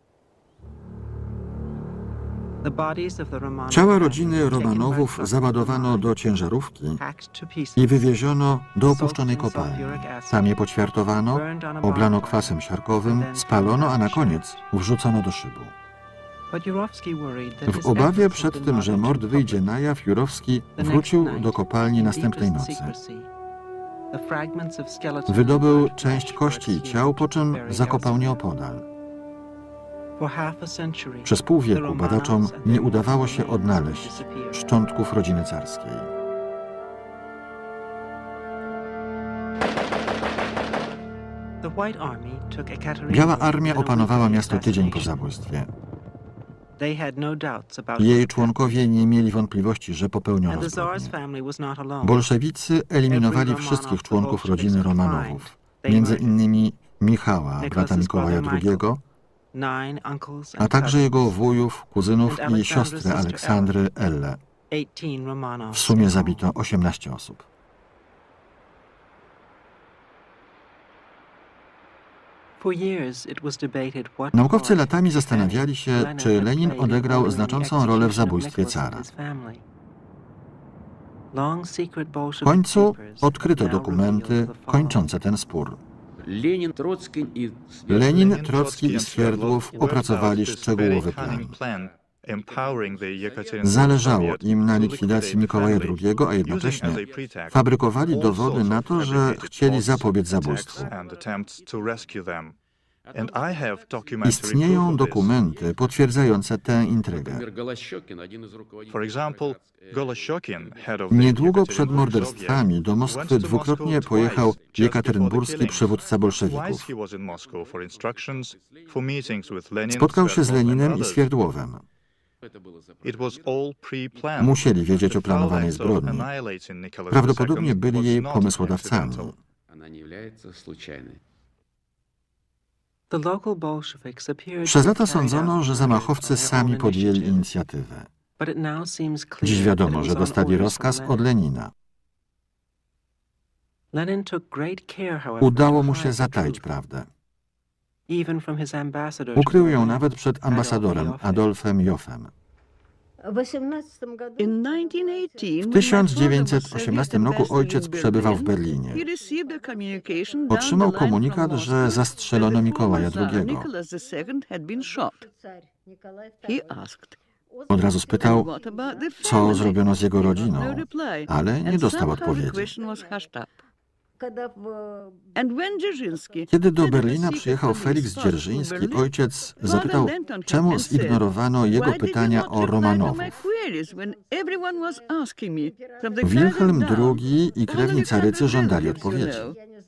Ciała rodziny Romanowów załadowano do ciężarówki i wywieziono do opuszczonej kopalni. Tam je poćwiartowano, oblano kwasem siarkowym, spalono, a na koniec wrzucono do szybu. W obawie przed tym, że mord wyjdzie na jaw, Jurowski wrócił do kopalni następnej nocy. Wydobył część kości i ciał, po czym zakopał nieopodal. Przez pół wieku badaczom nie udawało się odnaleźć szczątków rodziny carskiej. Biała Armia opanowała miasto tydzień po zabójstwie. Jej członkowie nie mieli wątpliwości, że popełniono zbrodnię. Bolszewicy eliminowali wszystkich członków rodziny Romanowów, między innymi Michała, brata Mikołaja drugiego, a także jego wujów, kuzynów i siostrę Aleksandry, Ellę. W sumie zabito osiemnaście osób. Naukowcy latami zastanawiali się, czy Lenin odegrał znaczącą rolę w zabójstwie cara. W końcu odkryto dokumenty kończące ten spór. Lenin, Trocki i Swierdłow opracowali szczegółowy plan. Zależało im na likwidacji Mikołaja drugiego, a jednocześnie fabrykowali dowody na to, że chcieli zapobiec zabójstwu. Istnieją dokumenty potwierdzające tę intrygę. Niedługo przed morderstwami do Moskwy dwukrotnie pojechał jekaterynburski przywódca bolszewików. Spotkał się z Leninem i Swierdłowem. Musieli wiedzieć o planowanej zbrodni. Prawdopodobnie byli jej pomysłodawcami. Przez lata sądzono, że zamachowcy sami podjęli inicjatywę. Dziś wiadomo, że dostali rozkaz od Lenina. Udało mu się zataić prawdę. Ukrył ją nawet przed ambasadorem Adolfem Joffem. W tysiąc dziewięćset osiemnastym roku ojciec przebywał w Berlinie. Otrzymał komunikat, że zastrzelono Mikołaja drugiego. Od razu spytał, co zrobiono z jego rodziną, ale nie dostał odpowiedzi. Kiedy do Berlina przyjechał Feliks Dzierżyński, ojciec zapytał, czemu zignorowano jego pytania o Romanowów. Wilhelm drugi i krewni carycy żądali odpowiedzi.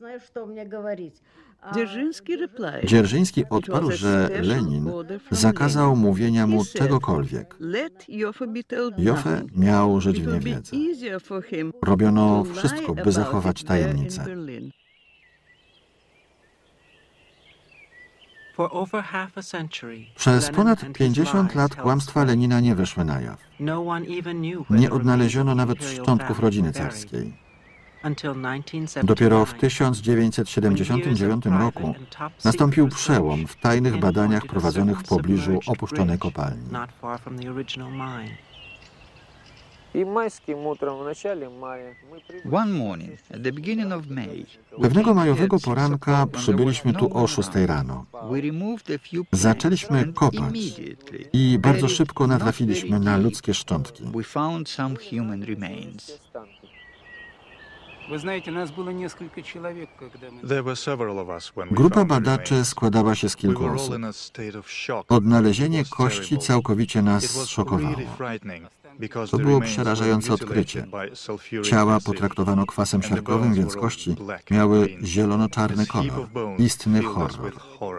Dzierżyński odparł, że Lenin zakazał mówienia mu czegokolwiek. Joffe miał żyć w niewiedzy. Robiono wszystko, by zachować tajemnicę. Przez ponad pięćdziesiąt lat kłamstwa Lenina nie wyszły na jaw. Nie odnaleziono nawet szczątków rodziny carskiej. Dopiero w tysiąc dziewięćset siedemdziesiątym dziewiątym roku nastąpił przełom w tajnych badaniach prowadzonych w pobliżu opuszczonej kopalni. Pewnego majowego poranka przybyliśmy tu o szóstej rano. Zaczęliśmy kopać i bardzo szybko natrafiliśmy na ludzkie szczątki. Grupa badaczy składała się z kilku osób. Odnalezienie kości całkowicie nas zszokowało. To było przerażające odkrycie. Ciała potraktowano kwasem siarkowym, więc kości miały zielono-czarny kolor. Istny horror.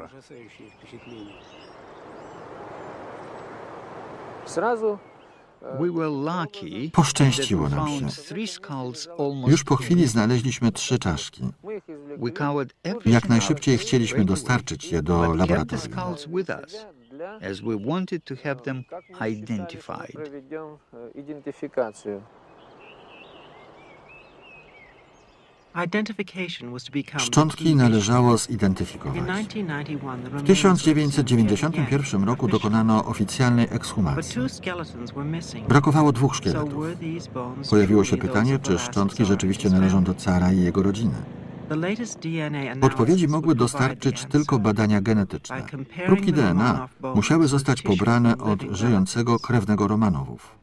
Poszczęściło nam się. Już po chwili znaleźliśmy trzy czaszki. Jak najszybciej chcieliśmy dostarczyć je do laboratorium. Szczątki należało zidentyfikować. W tysiąc dziewięćset dziewięćdziesiątym pierwszym roku dokonano oficjalnej ekshumacji. Brakowało dwóch szkieletów. Pojawiło się pytanie, czy szczątki rzeczywiście należą do cara i jego rodziny. Odpowiedzi mogły dostarczyć tylko badania genetyczne. Próbki D N A musiały zostać pobrane od żyjącego krewnego Romanowów.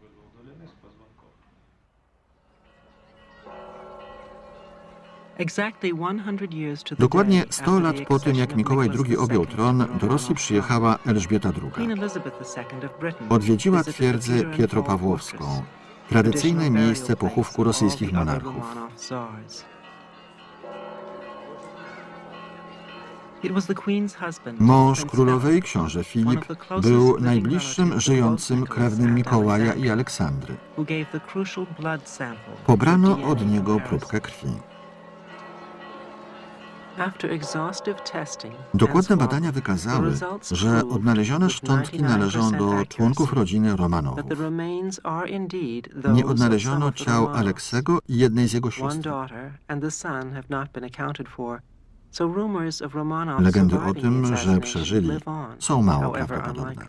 Dokładnie sto lat po tym, jak Mikołaj drugi objął tron, do Rosji przyjechała Elżbieta druga. Odwiedziła twierdzę Pietropawłowską, tradycyjne miejsce pochówku rosyjskich monarchów. Mąż królowej, książę Filip, był najbliższym żyjącym krewnym Mikołaja i Aleksandry. Pobrano od niego próbkę krwi. Dokładne badania wykazały, że odnalezione szczątki należą do członków rodziny Romanowów. Nie odnaleziono ciał Aleksego i jednej z jego sióstr. Legendy o tym, że przeżyli, są mało prawdopodobne.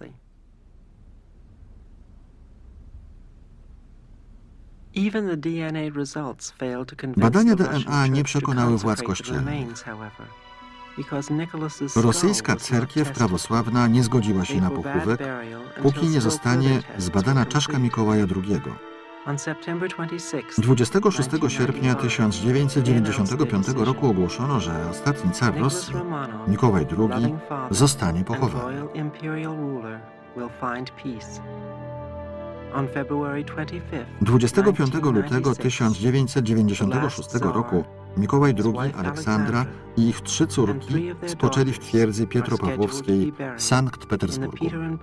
Badania D N A nie przekonały władz kościelnych. Rosyjska cerkiew prawosławna nie zgodziła się na pochówek, póki nie zostanie zbadana czaszka Mikołaja drugiego. dwudziestego szóstego sierpnia tysiąc dziewięćset dziewięćdziesiątego piątego roku ogłoszono, że ostatni car Rosji, Mikołaj drugi, zostanie pochowany. dwudziestego piątego lutego tysiąc dziewięćset dziewięćdziesiątego szóstego roku Mikołaj drugi, Aleksandra i ich trzy córki spoczęli w twierdzy Pietropawłowskiej w Sankt Petersburgu.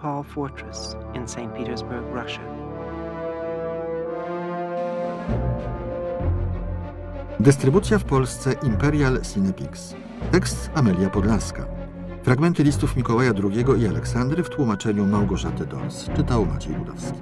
Dystrybucja w Polsce Imperial Cinepix. Tekst Amelia Podlaska. Fragmenty listów Mikołaja drugiego i Aleksandry w tłumaczeniu Małgorzaty Dors. Czytał Maciej Ludowski.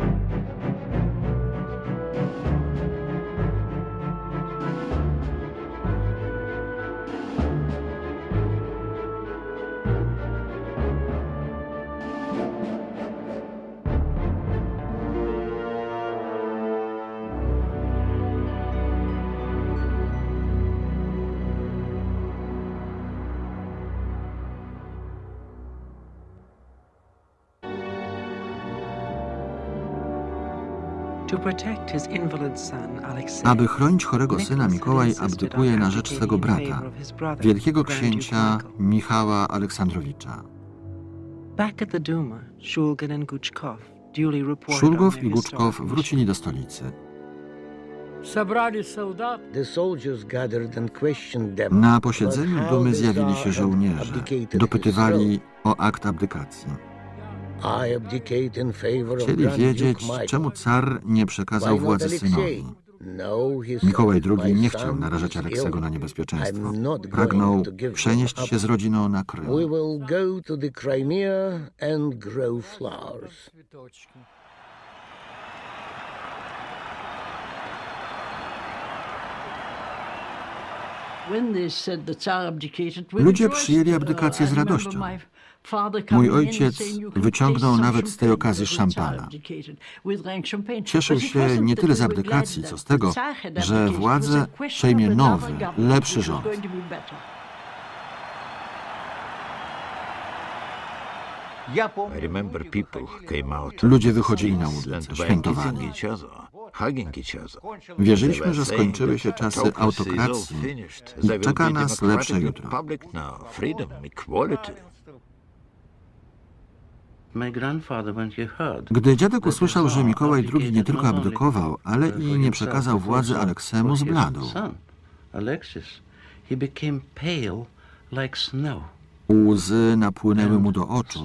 Aby chronić chorego syna, Mikołaj abdykuje na rzecz swego brata, wielkiego księcia Michała Aleksandrowicza. Szulgow i Guczkow wrócili do stolicy. Na posiedzeniu Dumy zjawili się żołnierze. Dopytywali o akt abdykacji. Chcieli wiedzieć, czemu car nie przekazał władzy synowi. Mikołaj drugi nie chciał narażać Aleksego na niebezpieczeństwo. Pragnął przenieść się z rodziną na Krym. Ludzie przyjęli abdykację z radością. Mój ojciec wyciągnął nawet z tej okazji szampana. Cieszył się nie tyle z abdykacji, co z tego, że władzę przejmie nowy, lepszy rząd. Ludzie wychodzili na ulicę, świętowali. Wierzyliśmy, że skończyły się czasy autokracji i czeka nas lepsze jutro. Gdy dziadek usłyszał, że Mikołaj drugi nie tylko abdykował, ale i nie przekazał władzy Aleksemu, zbladł. Łzy napłynęły mu do oczu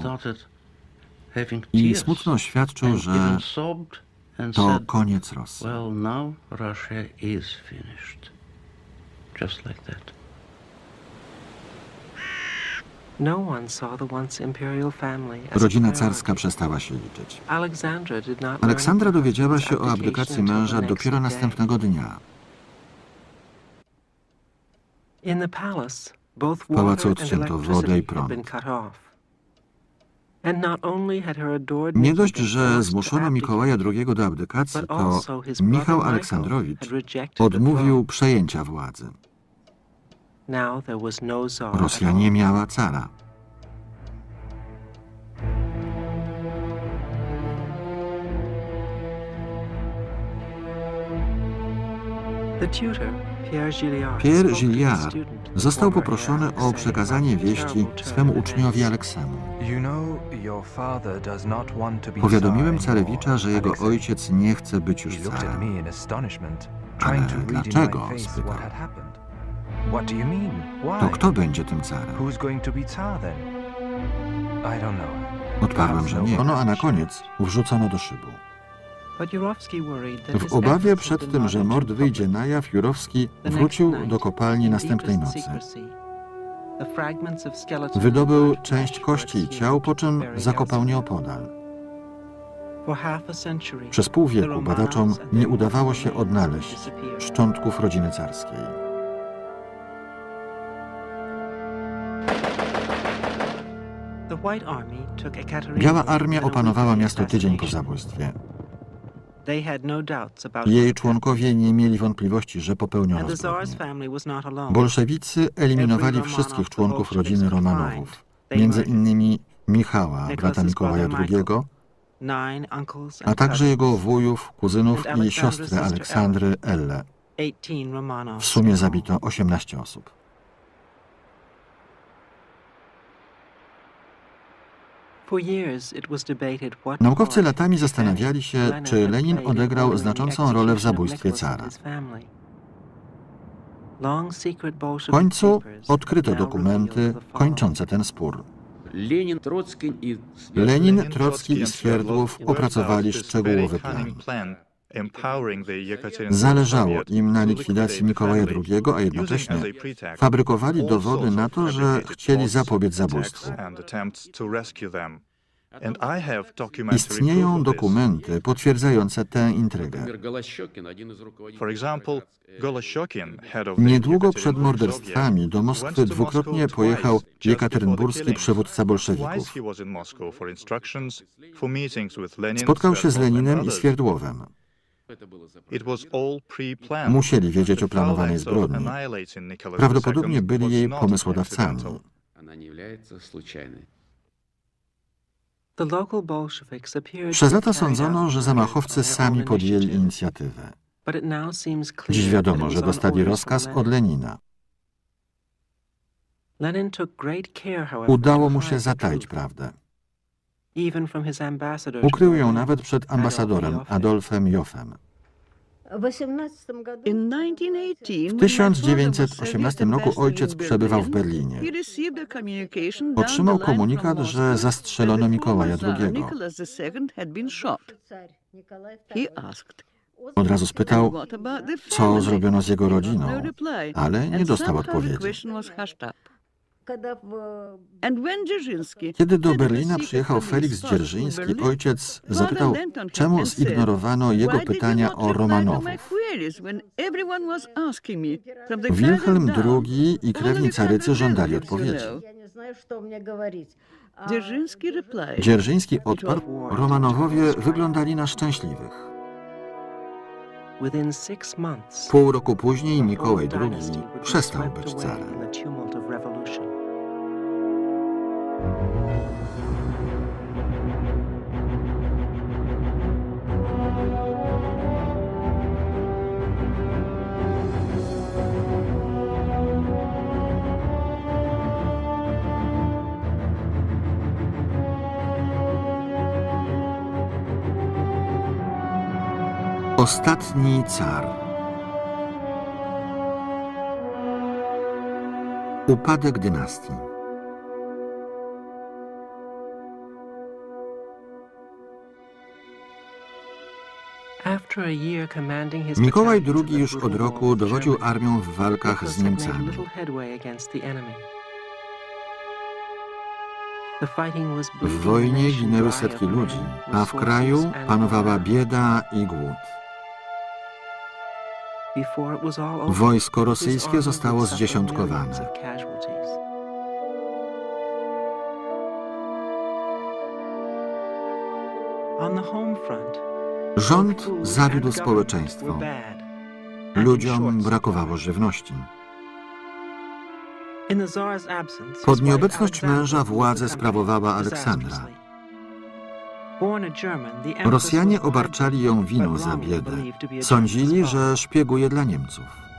i smutno oświadczył, że to koniec Rosji. Rodzina carska przestała się liczyć. Aleksandra dowiedziała się o abdykacji męża dopiero następnego dnia. W pałacu odcięto wodę i prąd. Nie dość, że zmuszono Mikołaja drugiego do abdykacji, to Michał Aleksandrowicz odmówił przejęcia władzy. Rosja nie miała cara. Pierre Gilliard został poproszony o przekazanie wieści swemu uczniowi Aleksemu. Powiadomiłem carewicza, że jego ojciec nie chce być już carem. Ale dlaczego? Spytał. To kto będzie tym carem? Odparłem, że nie. No a na koniec wrzucono do szybu. W obawie przed tym, że mord wyjdzie na jaw, Jurowski wrócił do kopalni następnej nocy. Wydobył część kości i ciał, po czym zakopał nieopodal. Przez pół wieku badaczom nie udawało się odnaleźć szczątków rodziny carskiej. Biała Armia opanowała miasto tydzień po zabójstwie. Jej członkowie nie mieli wątpliwości, że popełniono zbrodnię. Bolszewicy eliminowali wszystkich członków rodziny Romanowów, między innymi Michała, brata Mikołaja drugiego, a także jego wujów, kuzynów i siostry Aleksandry Elle. W sumie zabito osiemnaście osób. Naukowcy latami zastanawiali się, czy Lenin odegrał znaczącą rolę w zabójstwie cara. W końcu odkryto dokumenty kończące ten spór. Lenin, Trocki i Swierdłow opracowali szczegółowy plan. Zależało im na likwidacji Mikołaja drugiego, a jednocześnie fabrykowali dowody na to, że chcieli zapobiec zabójstwu. Istnieją dokumenty potwierdzające tę intrygę. Niedługo przed morderstwami do Moskwy dwukrotnie pojechał jekaterynburski przywódca bolszewików. Spotkał się z Leninem i Swierdłowem. Musieli wiedzieć o planowanej zbrodni. Prawdopodobnie byli jej pomysłodawcami. Przez lata sądzono, że zamachowcy sami podjęli inicjatywę. Dziś wiadomo, że dostali rozkaz od Lenina. Udało mu się zataić prawdę. Ukrył ją nawet przed ambasadorem Adolfem Joffem. W tysiąc dziewięćset osiemnastym roku ojciec przebywał w Berlinie. Otrzymał komunikat, że zastrzelono Mikołaja drugiego. Od razu spytał, co zrobiono z jego rodziną, ale nie dostał odpowiedzi. Kiedy do Berlina przyjechał Feliks Dzierżyński, ojciec zapytał, czemu zignorowano jego pytania o Romanowów. Wilhelm drugi i krewni carycy żądali odpowiedzi. Dzierżyński odparł, Romanowowie wyglądali na szczęśliwych. Pół roku później Mikołaj drugi przestał być carem. Ostatni car. Upadek dynastii. Mikołaj drugi już od roku dowodził armią w walkach z Niemcami. W wojnie ginęły setki ludzi, a w kraju panowała bieda i głód. Wojsko rosyjskie zostało zdziesiątkowane. Rząd zawiódł społeczeństwo. Ludziom brakowało żywności. Pod nieobecność męża władzę sprawowała Aleksandra. Rosjanie obarczali ją winą za biedę. Sądzili, że szpieguje dla Niemców.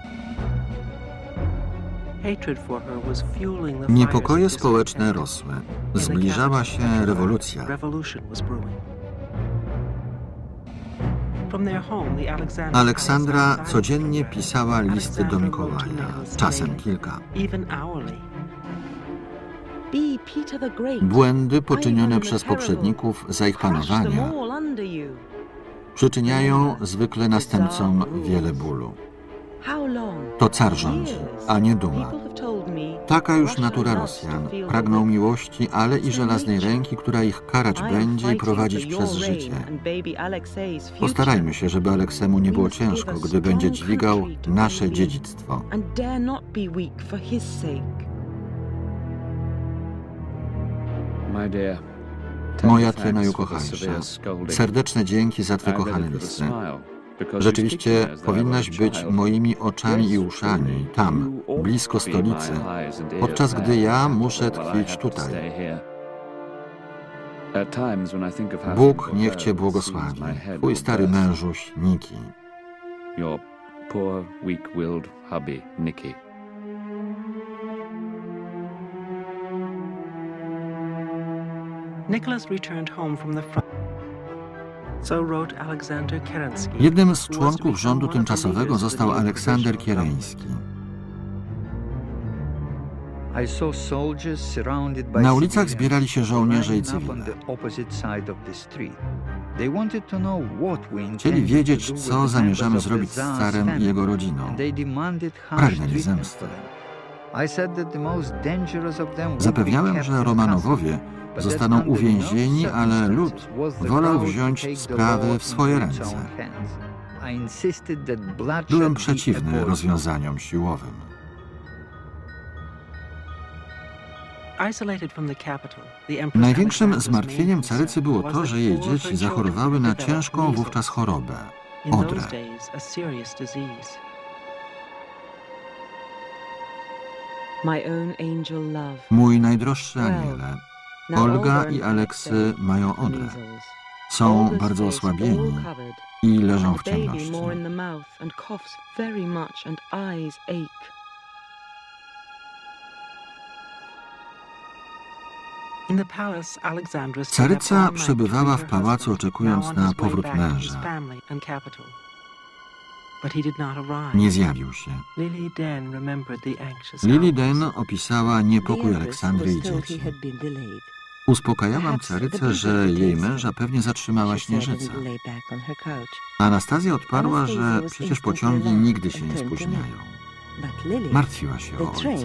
Niepokoje społeczne rosły. Zbliżała się rewolucja. Aleksandra codziennie pisała listy do Mikołaja, czasem kilka. Błędy poczynione przez poprzedników za ich panowania przyczyniają zwykle następcom wiele bólu. To car rządzi, a nie duma. Taka już natura Rosjan. Pragną miłości, ale i żelaznej ręki, która ich karać będzie i prowadzić przez życie. Postarajmy się, żeby Aleksemu nie było ciężko, gdy będzie dźwigał nasze dziedzictwo. Moja Twe najukochańsza, serdeczne dzięki za Twe kochane listy. Rzeczywiście powinnaś być moimi oczami i uszami, tam, blisko stolicy, podczas gdy ja muszę tkwić tutaj. Bóg niech cię błogosławi, twój stary mężuś Nicky. Your poor, weak-willed hubby, Nicky. Nicholas returned home from the front. So wrote Aleksander Kerenski. Jednym z członków rządu tymczasowego został Aleksander Kiereński. Na ulicach zbierali się żołnierze i cywile. Chcieli wiedzieć, co zamierzamy zrobić z carem i jego rodziną. Pragnęli zemsty. Zapewniałem, że Romanowowie zostaną uwięzieni, ale lud wolał wziąć sprawy w swoje ręce. Byłem przeciwny rozwiązaniom siłowym. Największym zmartwieniem carycy było to, że jej dzieci zachorowały na ciężką wówczas chorobę – odrę. Mój najdroższy aniele, Olga i Aleksy mają odrę. Są bardzo osłabieni i leżą w ciemności. Caryca przebywała w pałacu, oczekując na powrót męża. Nie zjawił się. Lily Den opisała niepokój Aleksandry i dzieci. Uspokajałam carycę, że jej męża pewnie zatrzymała śnieżyca. Anastazja odparła, że przecież pociągi nigdy się nie spóźniają. Martwiła się o ojca.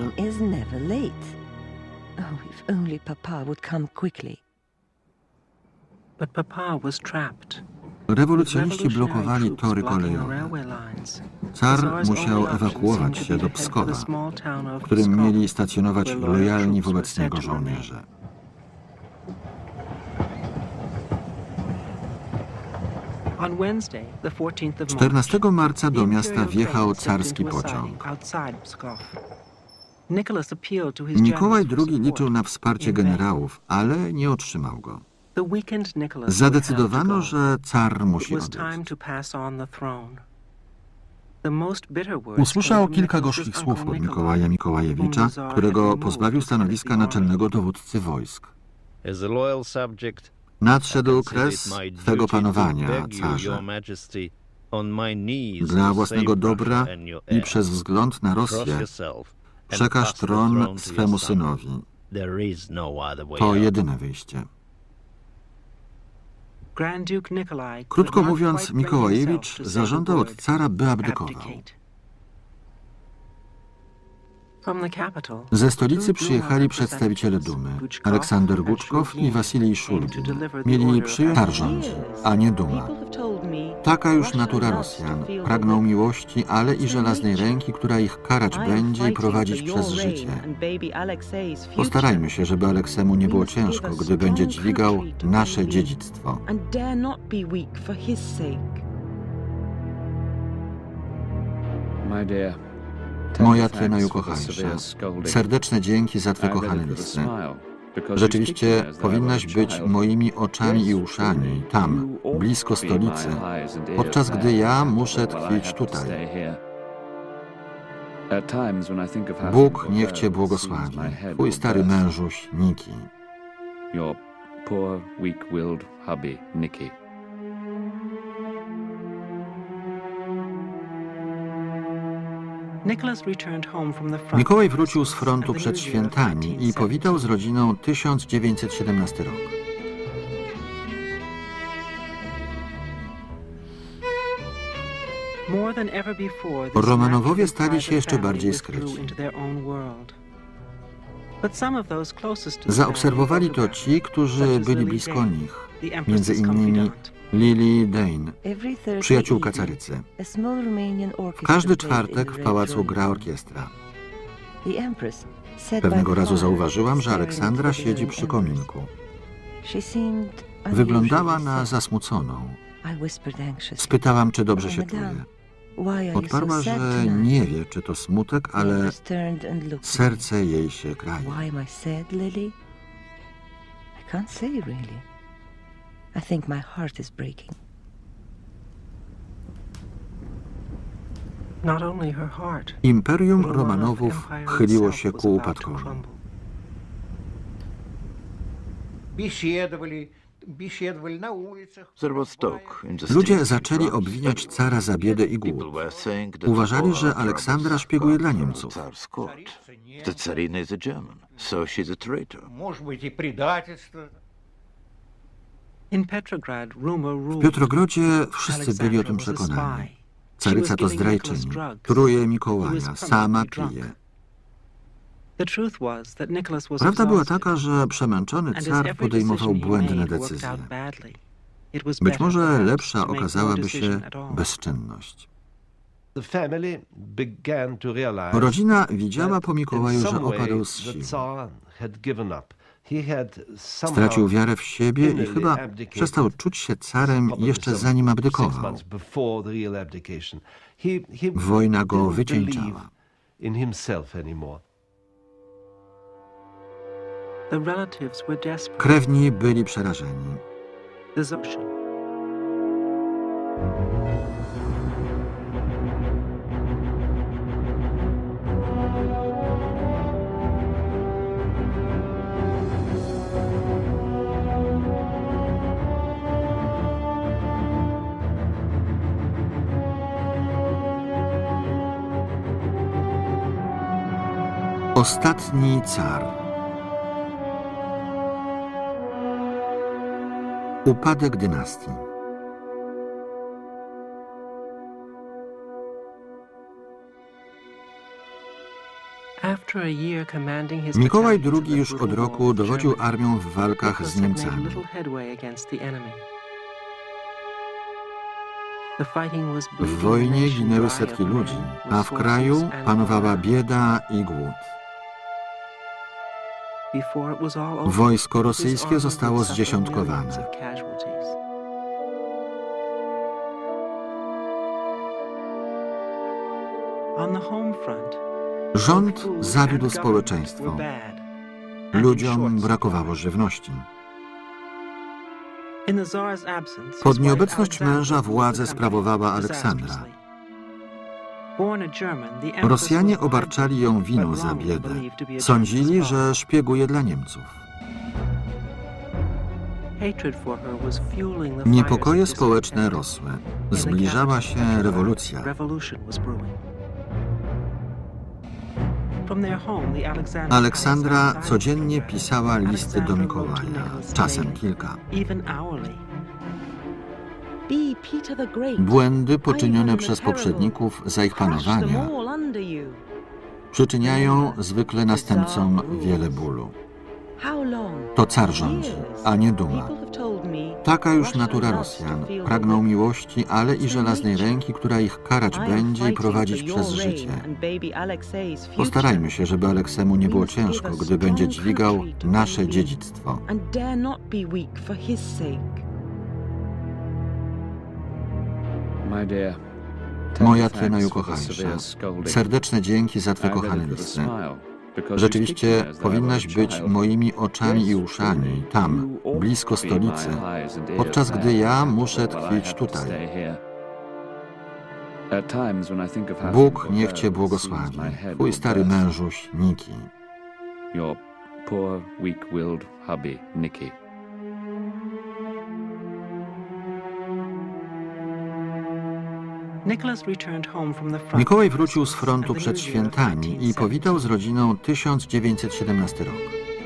Oh, if only Papa would come quickly. But Papa was trapped. Rewolucjoniści blokowali tory kolejowe. Car musiał ewakuować się do Pskowa, w którym mieli stacjonować lojalni wobec niego żołnierze. czternastego marca do miasta wjechał carski pociąg. Mikołaj drugi liczył na wsparcie generałów, ale nie otrzymał go. Zadecydowano, że car musi odejść. Usłyszał kilka gorzkich słów od Mikołaja Mikołajewicza, którego pozbawił stanowiska naczelnego dowódcy wojsk. Nadszedł kres twego panowania, carze. Dla własnego dobra i przez wzgląd na Rosję przekaż tron swemu synowi. To jedyne wyjście. Krótko mówiąc, Mikołajewicz zażądał od cara, by abdykował. Ze stolicy przyjechali przedstawiciele Dumy, Aleksander Guczkow i Wasilij Szulgin. Mieli przyjąć car rządzi, a nie Duma. Taka już natura Rosjan. Pragną miłości, ale i żelaznej ręki, która ich karać będzie i prowadzić przez życie. Postarajmy się, żeby Aleksemu nie było ciężko, gdy będzie dźwigał nasze dziedzictwo. Moja Twe najukochańsza, serdeczne dzięki za Twe kochane listy. Rzeczywiście powinnaś być moimi oczami i uszami, tam, blisko stolicy, podczas gdy ja muszę tkwić tutaj. Bóg niech Cię błogosławi, twój stary mężuś Nicky. Your poor, weak-willed hubby, Nicky. Mikołaj wrócił z frontu przed świętami i powitał z rodziną tysiąc dziewięćset siedemnasty rok. Romanowowie stali się jeszcze bardziej skryci. Zaobserwowali to ci, którzy byli blisko nich, między innymi Lily Den, przyjaciółka carycy. W każdy czwartek w pałacu gra orkiestra. Pewnego razu zauważyłam, że Aleksandra siedzi przy kominku. Wyglądała na zasmuconą. Spytałam, czy dobrze się czuje. Odparła, że nie wie, czy to smutek, ale serce jej się kroi. I think my heart is breaking. Not only her heart, Imperium Romanowów chyliło się ku upadkowi. Ludzie zaczęli obwiniać cara za biedę i głód. Uważali, że Aleksandra szpieguje dla Niemców. W Piotrogrodzie wszyscy byli o tym przekonani. Caryca to zdrajczyni, truje Mikołaja, sama pije. Prawda była taka, że przemęczony car podejmował błędne decyzje. Być może lepsza okazałaby się bezczynność. Rodzina widziała po Mikołaju, że opadł z sił. Stracił wiarę w siebie i chyba przestał czuć się carem jeszcze zanim abdykował. Wojna go wycieńczała. Krewni byli przerażeni. Ostatni car. Upadek dynastii. Mikołaj drugi już od roku dowodził armią w walkach z Niemcami. W wojnie ginęły setki ludzi, a w kraju panowała bieda i głód. Wojsko rosyjskie zostało zdziesiątkowane. Rząd zawiódł społeczeństwo. Ludziom brakowało żywności. Pod nieobecność męża władzę sprawowała Aleksandra. Rosjanie obarczali ją winą za biedę. Sądzili, że szpieguje dla Niemców. Niepokoje społeczne rosły. Zbliżała się rewolucja. Aleksandra codziennie pisała listy do Mikołaja, czasem kilka. Błędy poczynione przez poprzedników za ich panowania przyczyniają zwykle następcom wiele bólu. To car rządzi, a nie duma. Taka już natura Rosjan. Pragną miłości, ale i żelaznej ręki, która ich karać będzie i prowadzić przez życie. Postarajmy się, żeby Aleksemu nie było ciężko, gdy będzie dźwigał nasze dziedzictwo. Moja Ty najukochańsza, serdeczne dzięki za Twe kochane listy. Rzeczywiście powinnaś być moimi oczami i uszami, tam, blisko stolicy, podczas gdy ja muszę tkwić tutaj. Bóg niech Cię błogosławi, Twój stary mężuś Niki. Your poor, weak-willed hubby, Nikki. Mikołaj wrócił z frontu przed świętami i powitał z rodziną tysiąc dziewięćset siedemnasty rok.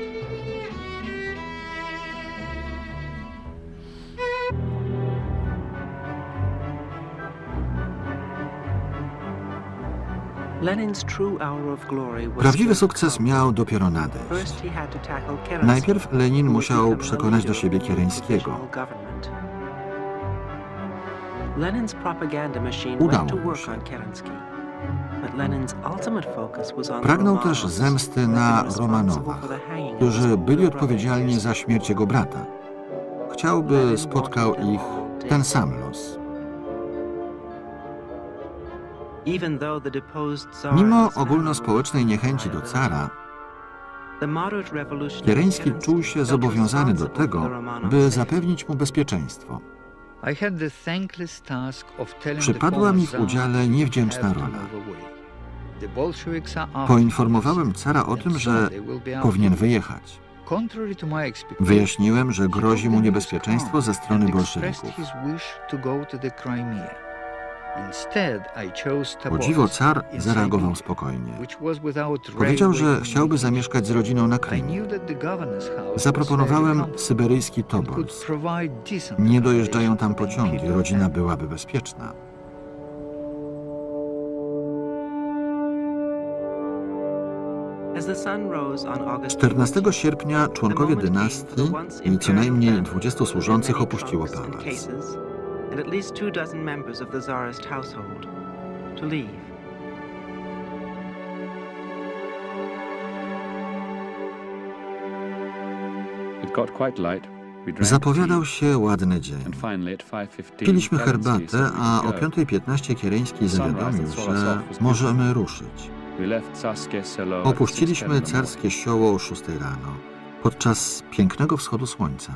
Prawdziwy sukces miał dopiero nadejść. Najpierw Lenin musiał przekonać do siebie Kiereńskiego. Udało mu się. Pragnął też zemsty na Romanowach, którzy byli odpowiedzialni za śmierć jego brata. Chciałby spotkał ich ten sam los. Mimo ogólnospołecznej niechęci do cara, Kiereński czuł się zobowiązany do tego, by zapewnić mu bezpieczeństwo. Przypadła mi w udziale niewdzięczna rola. Poinformowałem cara o tym, że powinien wyjechać. Wyjaśniłem, że grozi mu niebezpieczeństwo ze strony bolszewików. O dziwo car zareagował spokojnie. Powiedział, że chciałby zamieszkać z rodziną na Krymie. Zaproponowałem syberyjski Tobolsk. Nie dojeżdżają tam pociągi, rodzina byłaby bezpieczna. czternastego sierpnia członkowie dynastii i co najmniej dwudziestu służących opuściło pałac. Zapowiadał się ładny dzień. Piliśmy herbatę, a o piątej piętnaście Kiereński zawiadomił, że możemy ruszyć. Opuściliśmy carskie sioło o szóstej rano, podczas pięknego wschodu słońca.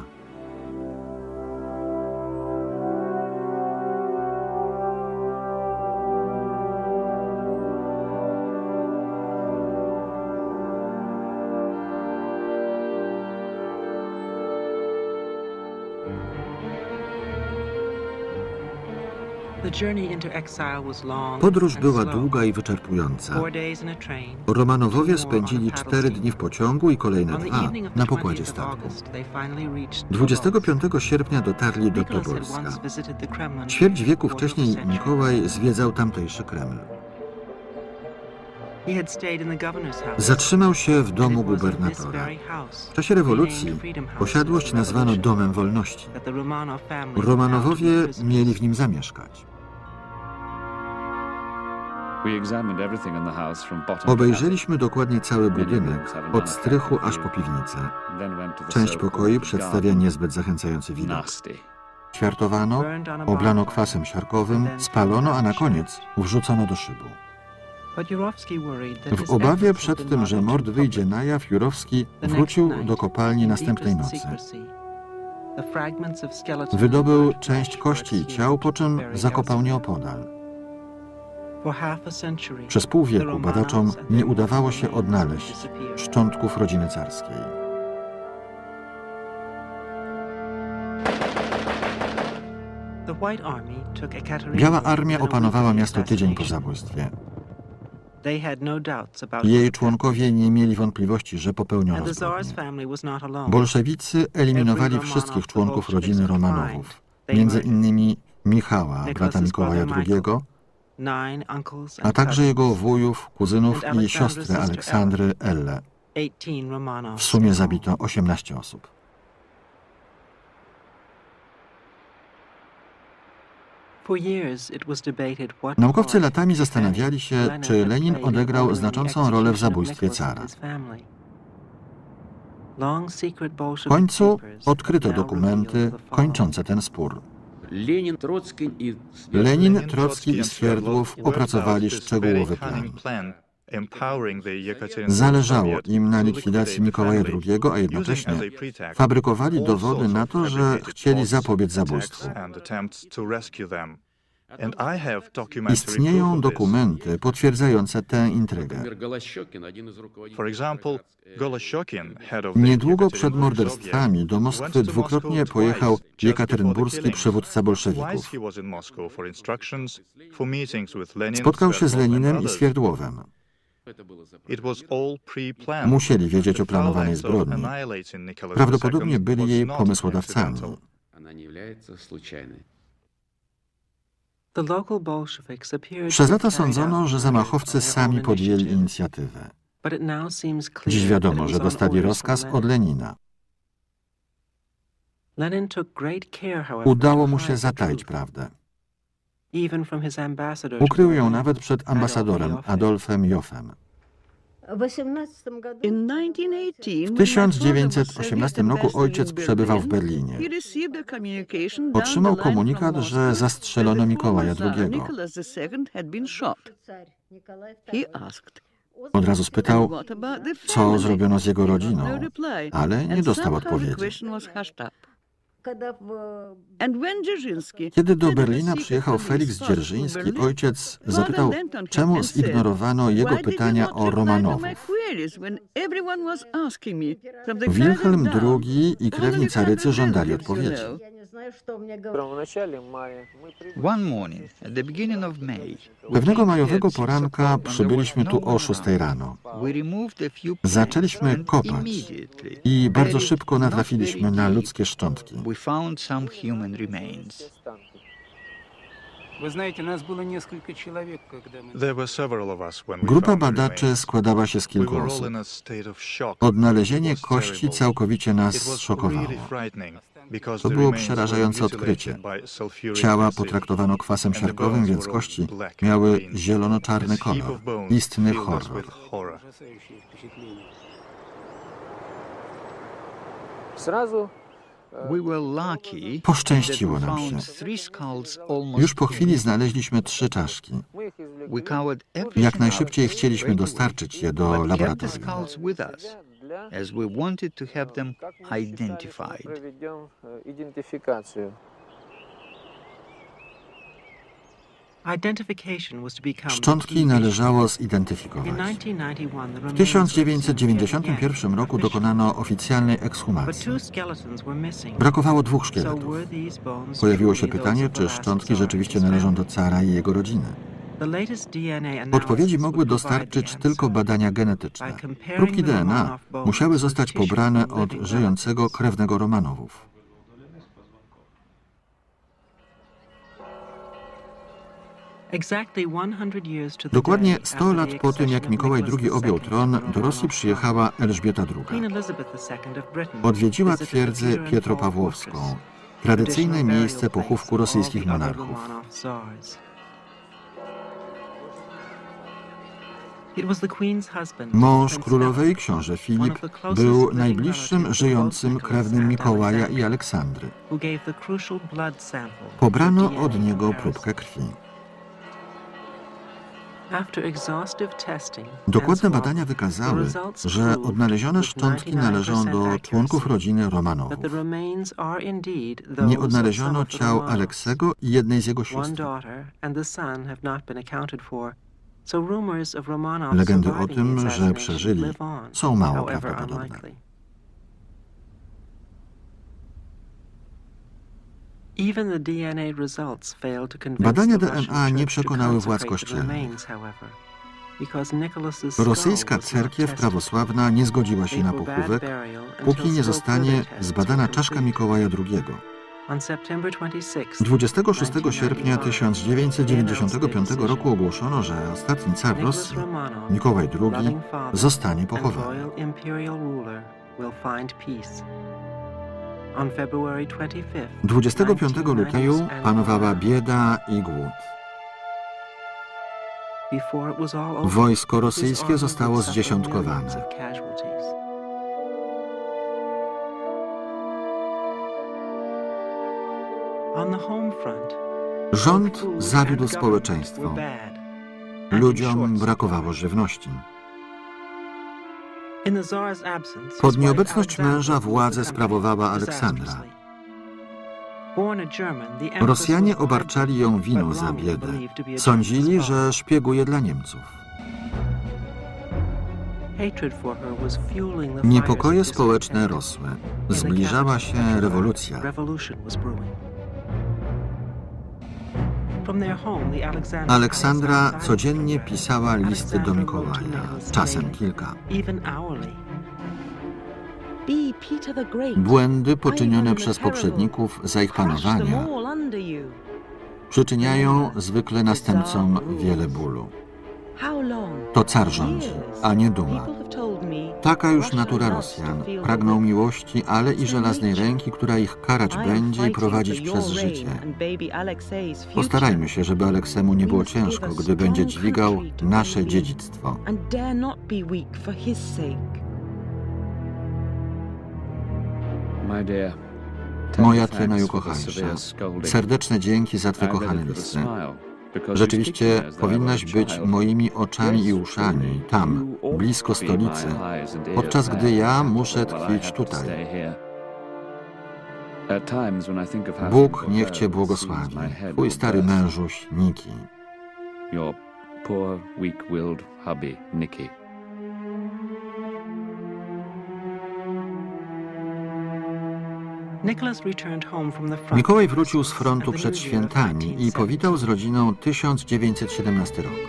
Podróż była długa i wyczerpująca. Romanowowie spędzili cztery dni w pociągu i kolejne dwa na pokładzie statku. dwudziestego piątego sierpnia dotarli do Tobolska. Ćwierć wieku wcześniej Mikołaj zwiedzał tamtejszy Kreml. Zatrzymał się w domu gubernatora. W czasie rewolucji posiadłość nazwano Domem Wolności. Romanowowie mieli w nim zamieszkać. Obejrzeliśmy dokładnie cały budynek, od strychu aż po piwnicę. Część pokoi przedstawia niezbyt zachęcający widok. Ćwiartowano, oblano kwasem siarkowym, spalono, a na koniec wrzucono do szybu. W obawie przed tym, że mord wyjdzie na jaw, Jurowski wrócił do kopalni następnej nocy. Wydobył część kości i ciał, po czym zakopał nieopodal. Przez pół wieku badaczom nie udawało się odnaleźć szczątków rodziny carskiej. Biała Armia opanowała miasto tydzień po zabójstwie. Jej członkowie nie mieli wątpliwości, że popełniono zbrodnię. Bolszewicy eliminowali wszystkich członków rodziny Romanowów, między innymi Michała, brata Mikołaja drugiego, a także jego wujów, kuzynów i siostrę Aleksandry, Ellę. W sumie zabito osiemnaście osób. Naukowcy latami zastanawiali się, czy Lenin odegrał znaczącą rolę w zabójstwie cara. W końcu odkryto dokumenty kończące ten spór. Lenin, Trocki i Swierdłow opracowali szczegółowy plan. Zależało im na likwidacji Mikołaja drugiego, a jednocześnie fabrykowali dowody na to, że chcieli zapobiec zabójstwu. Istnieją dokumenty potwierdzające tę intrygę. Niedługo przed morderstwami do Moskwy dwukrotnie pojechał jekaterynburski przywódca bolszewików. Spotkał się z Leninem i Swierdłowem. Musieli wiedzieć o planowanej zbrodni. Prawdopodobnie byli jej pomysłodawcami. Przez lata sądzono, że zamachowcy sami podjęli inicjatywę. Dziś wiadomo, że dostali rozkaz od Lenina. Udało mu się zataić prawdę. Ukrył ją nawet przed ambasadorem Adolfem Joffem. W tysiąc dziewięćset osiemnastym roku ojciec przebywał w Berlinie. Otrzymał komunikat, że zastrzelono Mikołaja drugiego. Od razu spytał, co zrobiono z jego rodziną, ale nie dostał odpowiedzi. Kiedy do Berlina przyjechał Feliks Dzierżyński, ojciec zapytał, czemu zignorowano jego pytania o Romanowów. Wilhelm drugi i krewni carycy żądali odpowiedzi. Pewnego majowego poranka przybyliśmy tu o szóstej rano. Zaczęliśmy kopać i bardzo szybko natrafiliśmy na ludzkie szczątki. Grupa badaczy składała się z kilku osób. Odnalezienie kości całkowicie nas szokowało. To było przerażające odkrycie. Ciała potraktowano kwasem siarkowym, więc kości miały zielono-czarny kolor. Istny horror. Poszczęściło nam się. Już po chwili znaleźliśmy trzy czaszki. Jak najszybciej chcieliśmy dostarczyć je do laboratorium. Szczątki należało zidentyfikować. W tysiąc dziewięćset dziewięćdziesiątym pierwszym roku dokonano oficjalnej ekshumacji. Brakowało dwóch szkieletów. Pojawiło się pytanie, czy szczątki rzeczywiście należą do cara i jego rodziny. Odpowiedzi mogły dostarczyć tylko badania genetyczne. Próbki D N A musiały zostać pobrane od żyjącego krewnego Romanowów. Dokładnie sto lat po tym, jak Mikołaj drugi objął tron, do Rosji przyjechała Elżbieta druga. Odwiedziła twierdzę Pietropawłowską, tradycyjne miejsce pochówku rosyjskich monarchów. Mąż królowej, książę Filip, był najbliższym żyjącym krewnym Mikołaja i Aleksandry. Pobrano od niego próbkę krwi. Dokładne badania wykazały, że odnalezione szczątki należą do członków rodziny Romanowów. Nie odnaleziono ciał Aleksego i jednej z jego sióstr. Legendy o tym, że przeżyli, są mało prawdopodobne. Badania D N A nie przekonały władz kościelnych. Rosyjska cerkiew prawosławna nie zgodziła się na pochówek, póki nie zostanie zbadana czaszka Mikołaja drugiego. dwudziestego szóstego sierpnia tysiąc dziewięćset dziewięćdziesiątego piątego roku ogłoszono, że ostatni car Rosji, Mikołaj drugi, zostanie pochowany. dwudziestego piątego lutego panowała bieda i głód. Wojsko rosyjskie zostało zdziesiątkowane. Rząd zawiódł społeczeństwo. Ludziom brakowało żywności. Pod nieobecność męża władzę sprawowała Aleksandra. Rosjanie obarczali ją winą za biedę. Sądzili, że szpieguje dla Niemców. Niepokoje społeczne rosły. Zbliżała się rewolucja. Aleksandra codziennie pisała listy do Mikołaja, czasem kilka. Błędy poczynione przez poprzedników za ich panowania przyczyniają zwykle następcom wiele bólu. To car rządzi, a nie duma. Taka już natura Rosjan. Pragną miłości, ale i żelaznej ręki, która ich karać będzie i prowadzić przez życie. Postarajmy się, żeby Aleksemu nie było ciężko, gdy będzie dźwigał nasze dziedzictwo. Moja Ty najukochańsza, serdeczne dzięki za Twe kochane listy. Rzeczywiście powinnaś być moimi oczami i uszami, tam, blisko stolicy, podczas gdy ja muszę tkwić tutaj. Bóg niech cię błogosławi, twój stary mężuś, Nikki. Your poor, weak-willed hubby, Nikki. Mikołaj wrócił z frontu przed świętami i powitał z rodziną tysiąc dziewięćset siedemnasty rok.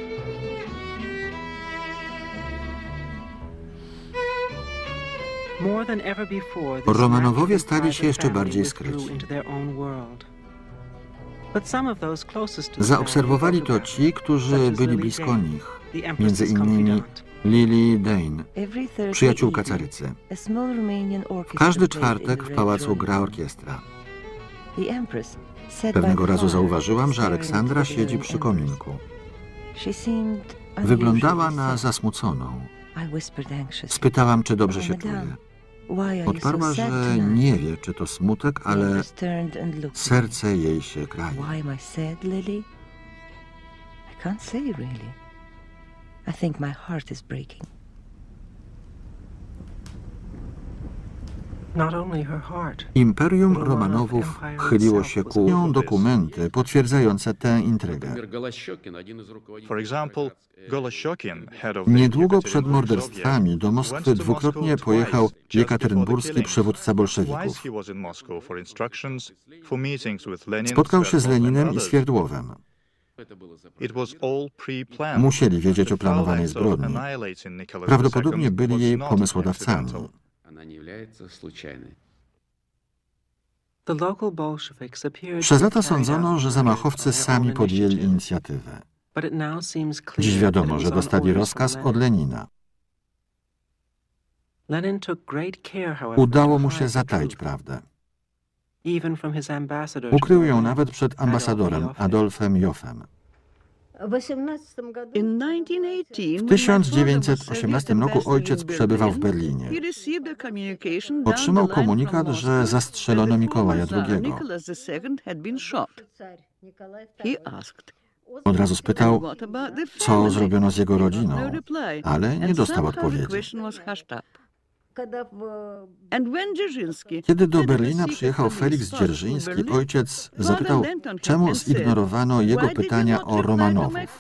Romanowowie stali się jeszcze bardziej skryci. Zaobserwowali to ci, którzy byli blisko nich, między innymi Lily Dane, przyjaciółka carycy. W każdy czwartek w pałacu gra orkiestra. Pewnego razu zauważyłam, że Aleksandra siedzi przy kominku. Wyglądała na zasmuconą. Spytałam, czy dobrze się czuje. Odparła, że nie wie, czy to smutek, ale serce jej się kraje. I think my heart is breaking. Imperium Romanowów chyliło się ku nią dokumenty potwierdzające tę intrygę. Niedługo przed morderstwami do Moskwy dwukrotnie pojechał jekaterynburski przywódca bolszewików. Spotkał się z Leninem i Swierdłowem. Musieli wiedzieć o planowanej zbrodni. Prawdopodobnie byli jej pomysłodawcami. Przez lata sądzono, że zamachowcy sami podjęli inicjatywę. Dziś wiadomo, że dostali rozkaz od Lenina. Udało mu się zataić prawdę. Ukrył ją nawet przed ambasadorem Adolfem Joffem. W tysiąc dziewięćset osiemnastym roku ojciec przebywał w Berlinie. Otrzymał komunikat, że zastrzelono Mikołaja drugiego. Od razu spytał, co zrobiono z jego rodziną, ale nie dostał odpowiedzi. Kiedy do Berlina przyjechał Feliks Dzierżyński, ojciec zapytał, czemu zignorowano jego pytania o Romanowów.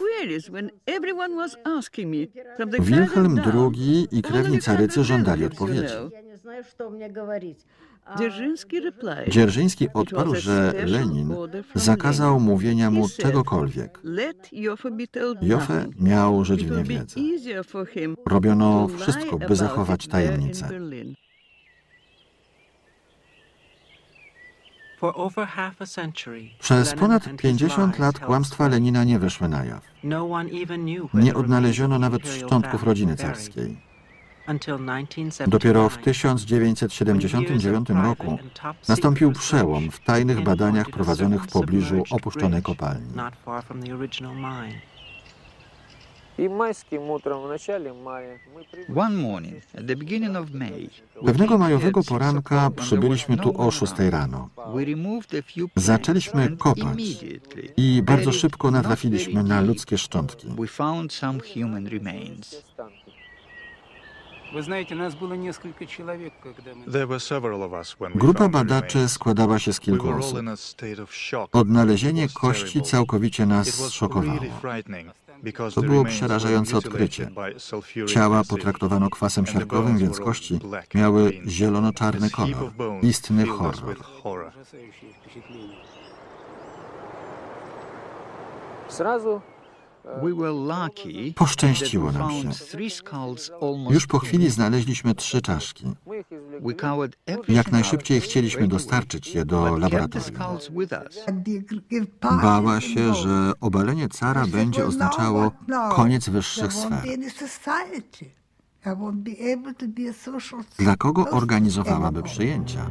Wilhelm drugi i krewni carycy żądali odpowiedzi. Dzierżyński odparł, że Lenin zakazał mówienia mu czegokolwiek. Joffe miał żyć w niewiedzy. Robiono wszystko, by zachować tajemnicę. Przez ponad pięćdziesiąt lat kłamstwa Lenina nie wyszły na jaw. Nie odnaleziono nawet szczątków rodziny carskiej. Dopiero w tysiąc dziewięćset siedemdziesiątym dziewiątym roku nastąpił przełom w tajnych badaniach prowadzonych w pobliżu opuszczonej kopalni. Pewnego majowego poranka przybyliśmy tu o szóstej rano. Zaczęliśmy kopać i bardzo szybko natrafiliśmy na ludzkie szczątki. Grupa badaczy składała się z kilku osób. Odnalezienie kości całkowicie nas zszokowało. To było przerażające odkrycie. Ciała potraktowano kwasem siarkowym, więc kości miały zielono-czarny kolor. Istny horror. Poszczęściło nam się. Już po chwili znaleźliśmy trzy czaszki. Jak najszybciej chcieliśmy dostarczyć je do laboratorium. Bała się, że obalenie cara będzie oznaczało koniec wyższych sfer. Dla kogo organizowałaby przyjęcia?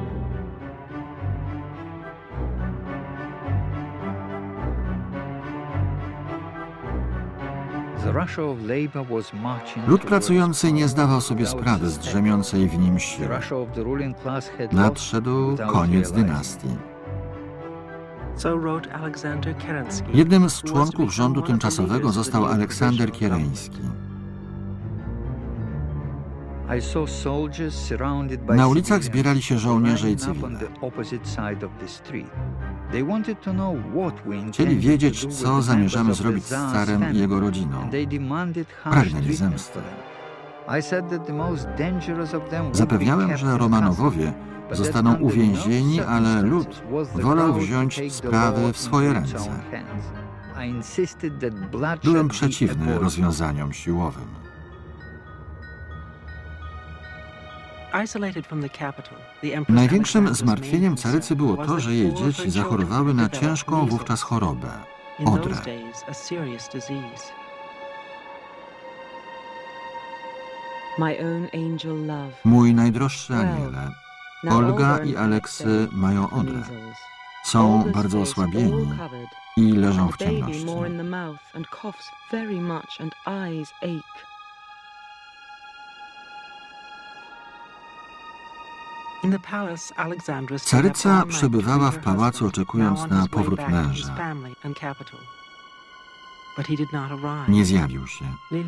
Lud pracujący nie zdawał sobie sprawy z drzemiącej w nim siły. Nadszedł koniec dynastii. Jednym z członków rządu tymczasowego został Aleksander Kiereński. Na ulicach zbierali się żołnierze i cywile. Chcieli wiedzieć, co zamierzamy zrobić z carem i jego rodziną. Pragnęli zemsty. Zapewniałem, że Romanowowie zostaną uwięzieni, ale lud wolał wziąć sprawy w swoje ręce. Byłem przeciwny rozwiązaniom siłowym. Największym zmartwieniem carycy było to, że jej dzieci zachorowały na ciężką wówczas chorobę – odrę. Mój najdroższy aniele, Olga i Aleksy mają odrę. Są bardzo osłabieni i leżą w ciemności. Caryca przebywała w pałacu, oczekując na powrót męża. Nie zjawił się.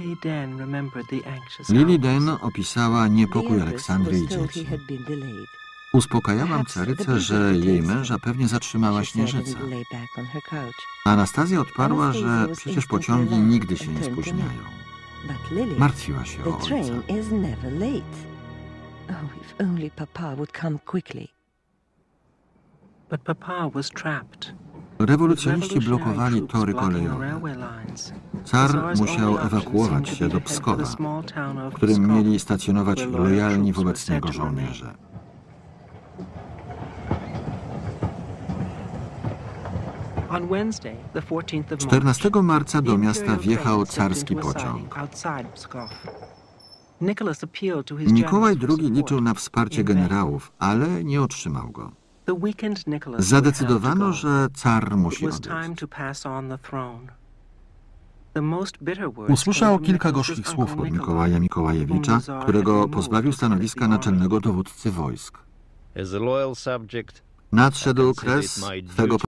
Lily Den opisała niepokój Aleksandry i dzieci. Uspokajałam carycę, że jej męża pewnie zatrzymała śnieżyca. Anastazja odparła, że przecież pociągi nigdy się nie spóźniają. Martwiła się o ojca. Oh, if only Papa would come quickly. But Papa was trapped. Rewolucjoniści blokowali tory kolejowe. Car musiał ewakuować się do Pskowa, w którym mieli stacjonować lojalni wobec niego żołnierze. czternastego marca do miasta wjechał carski pociąg. Mikołaj drugi liczył na wsparcie generałów, ale nie otrzymał go. Zadecydowano, że car musi odejść. Usłyszał kilka gorzkich słów od Mikołaja Mikołajewicza, którego pozbawił stanowiska naczelnego dowódcy wojsk. Nadszedł kres twego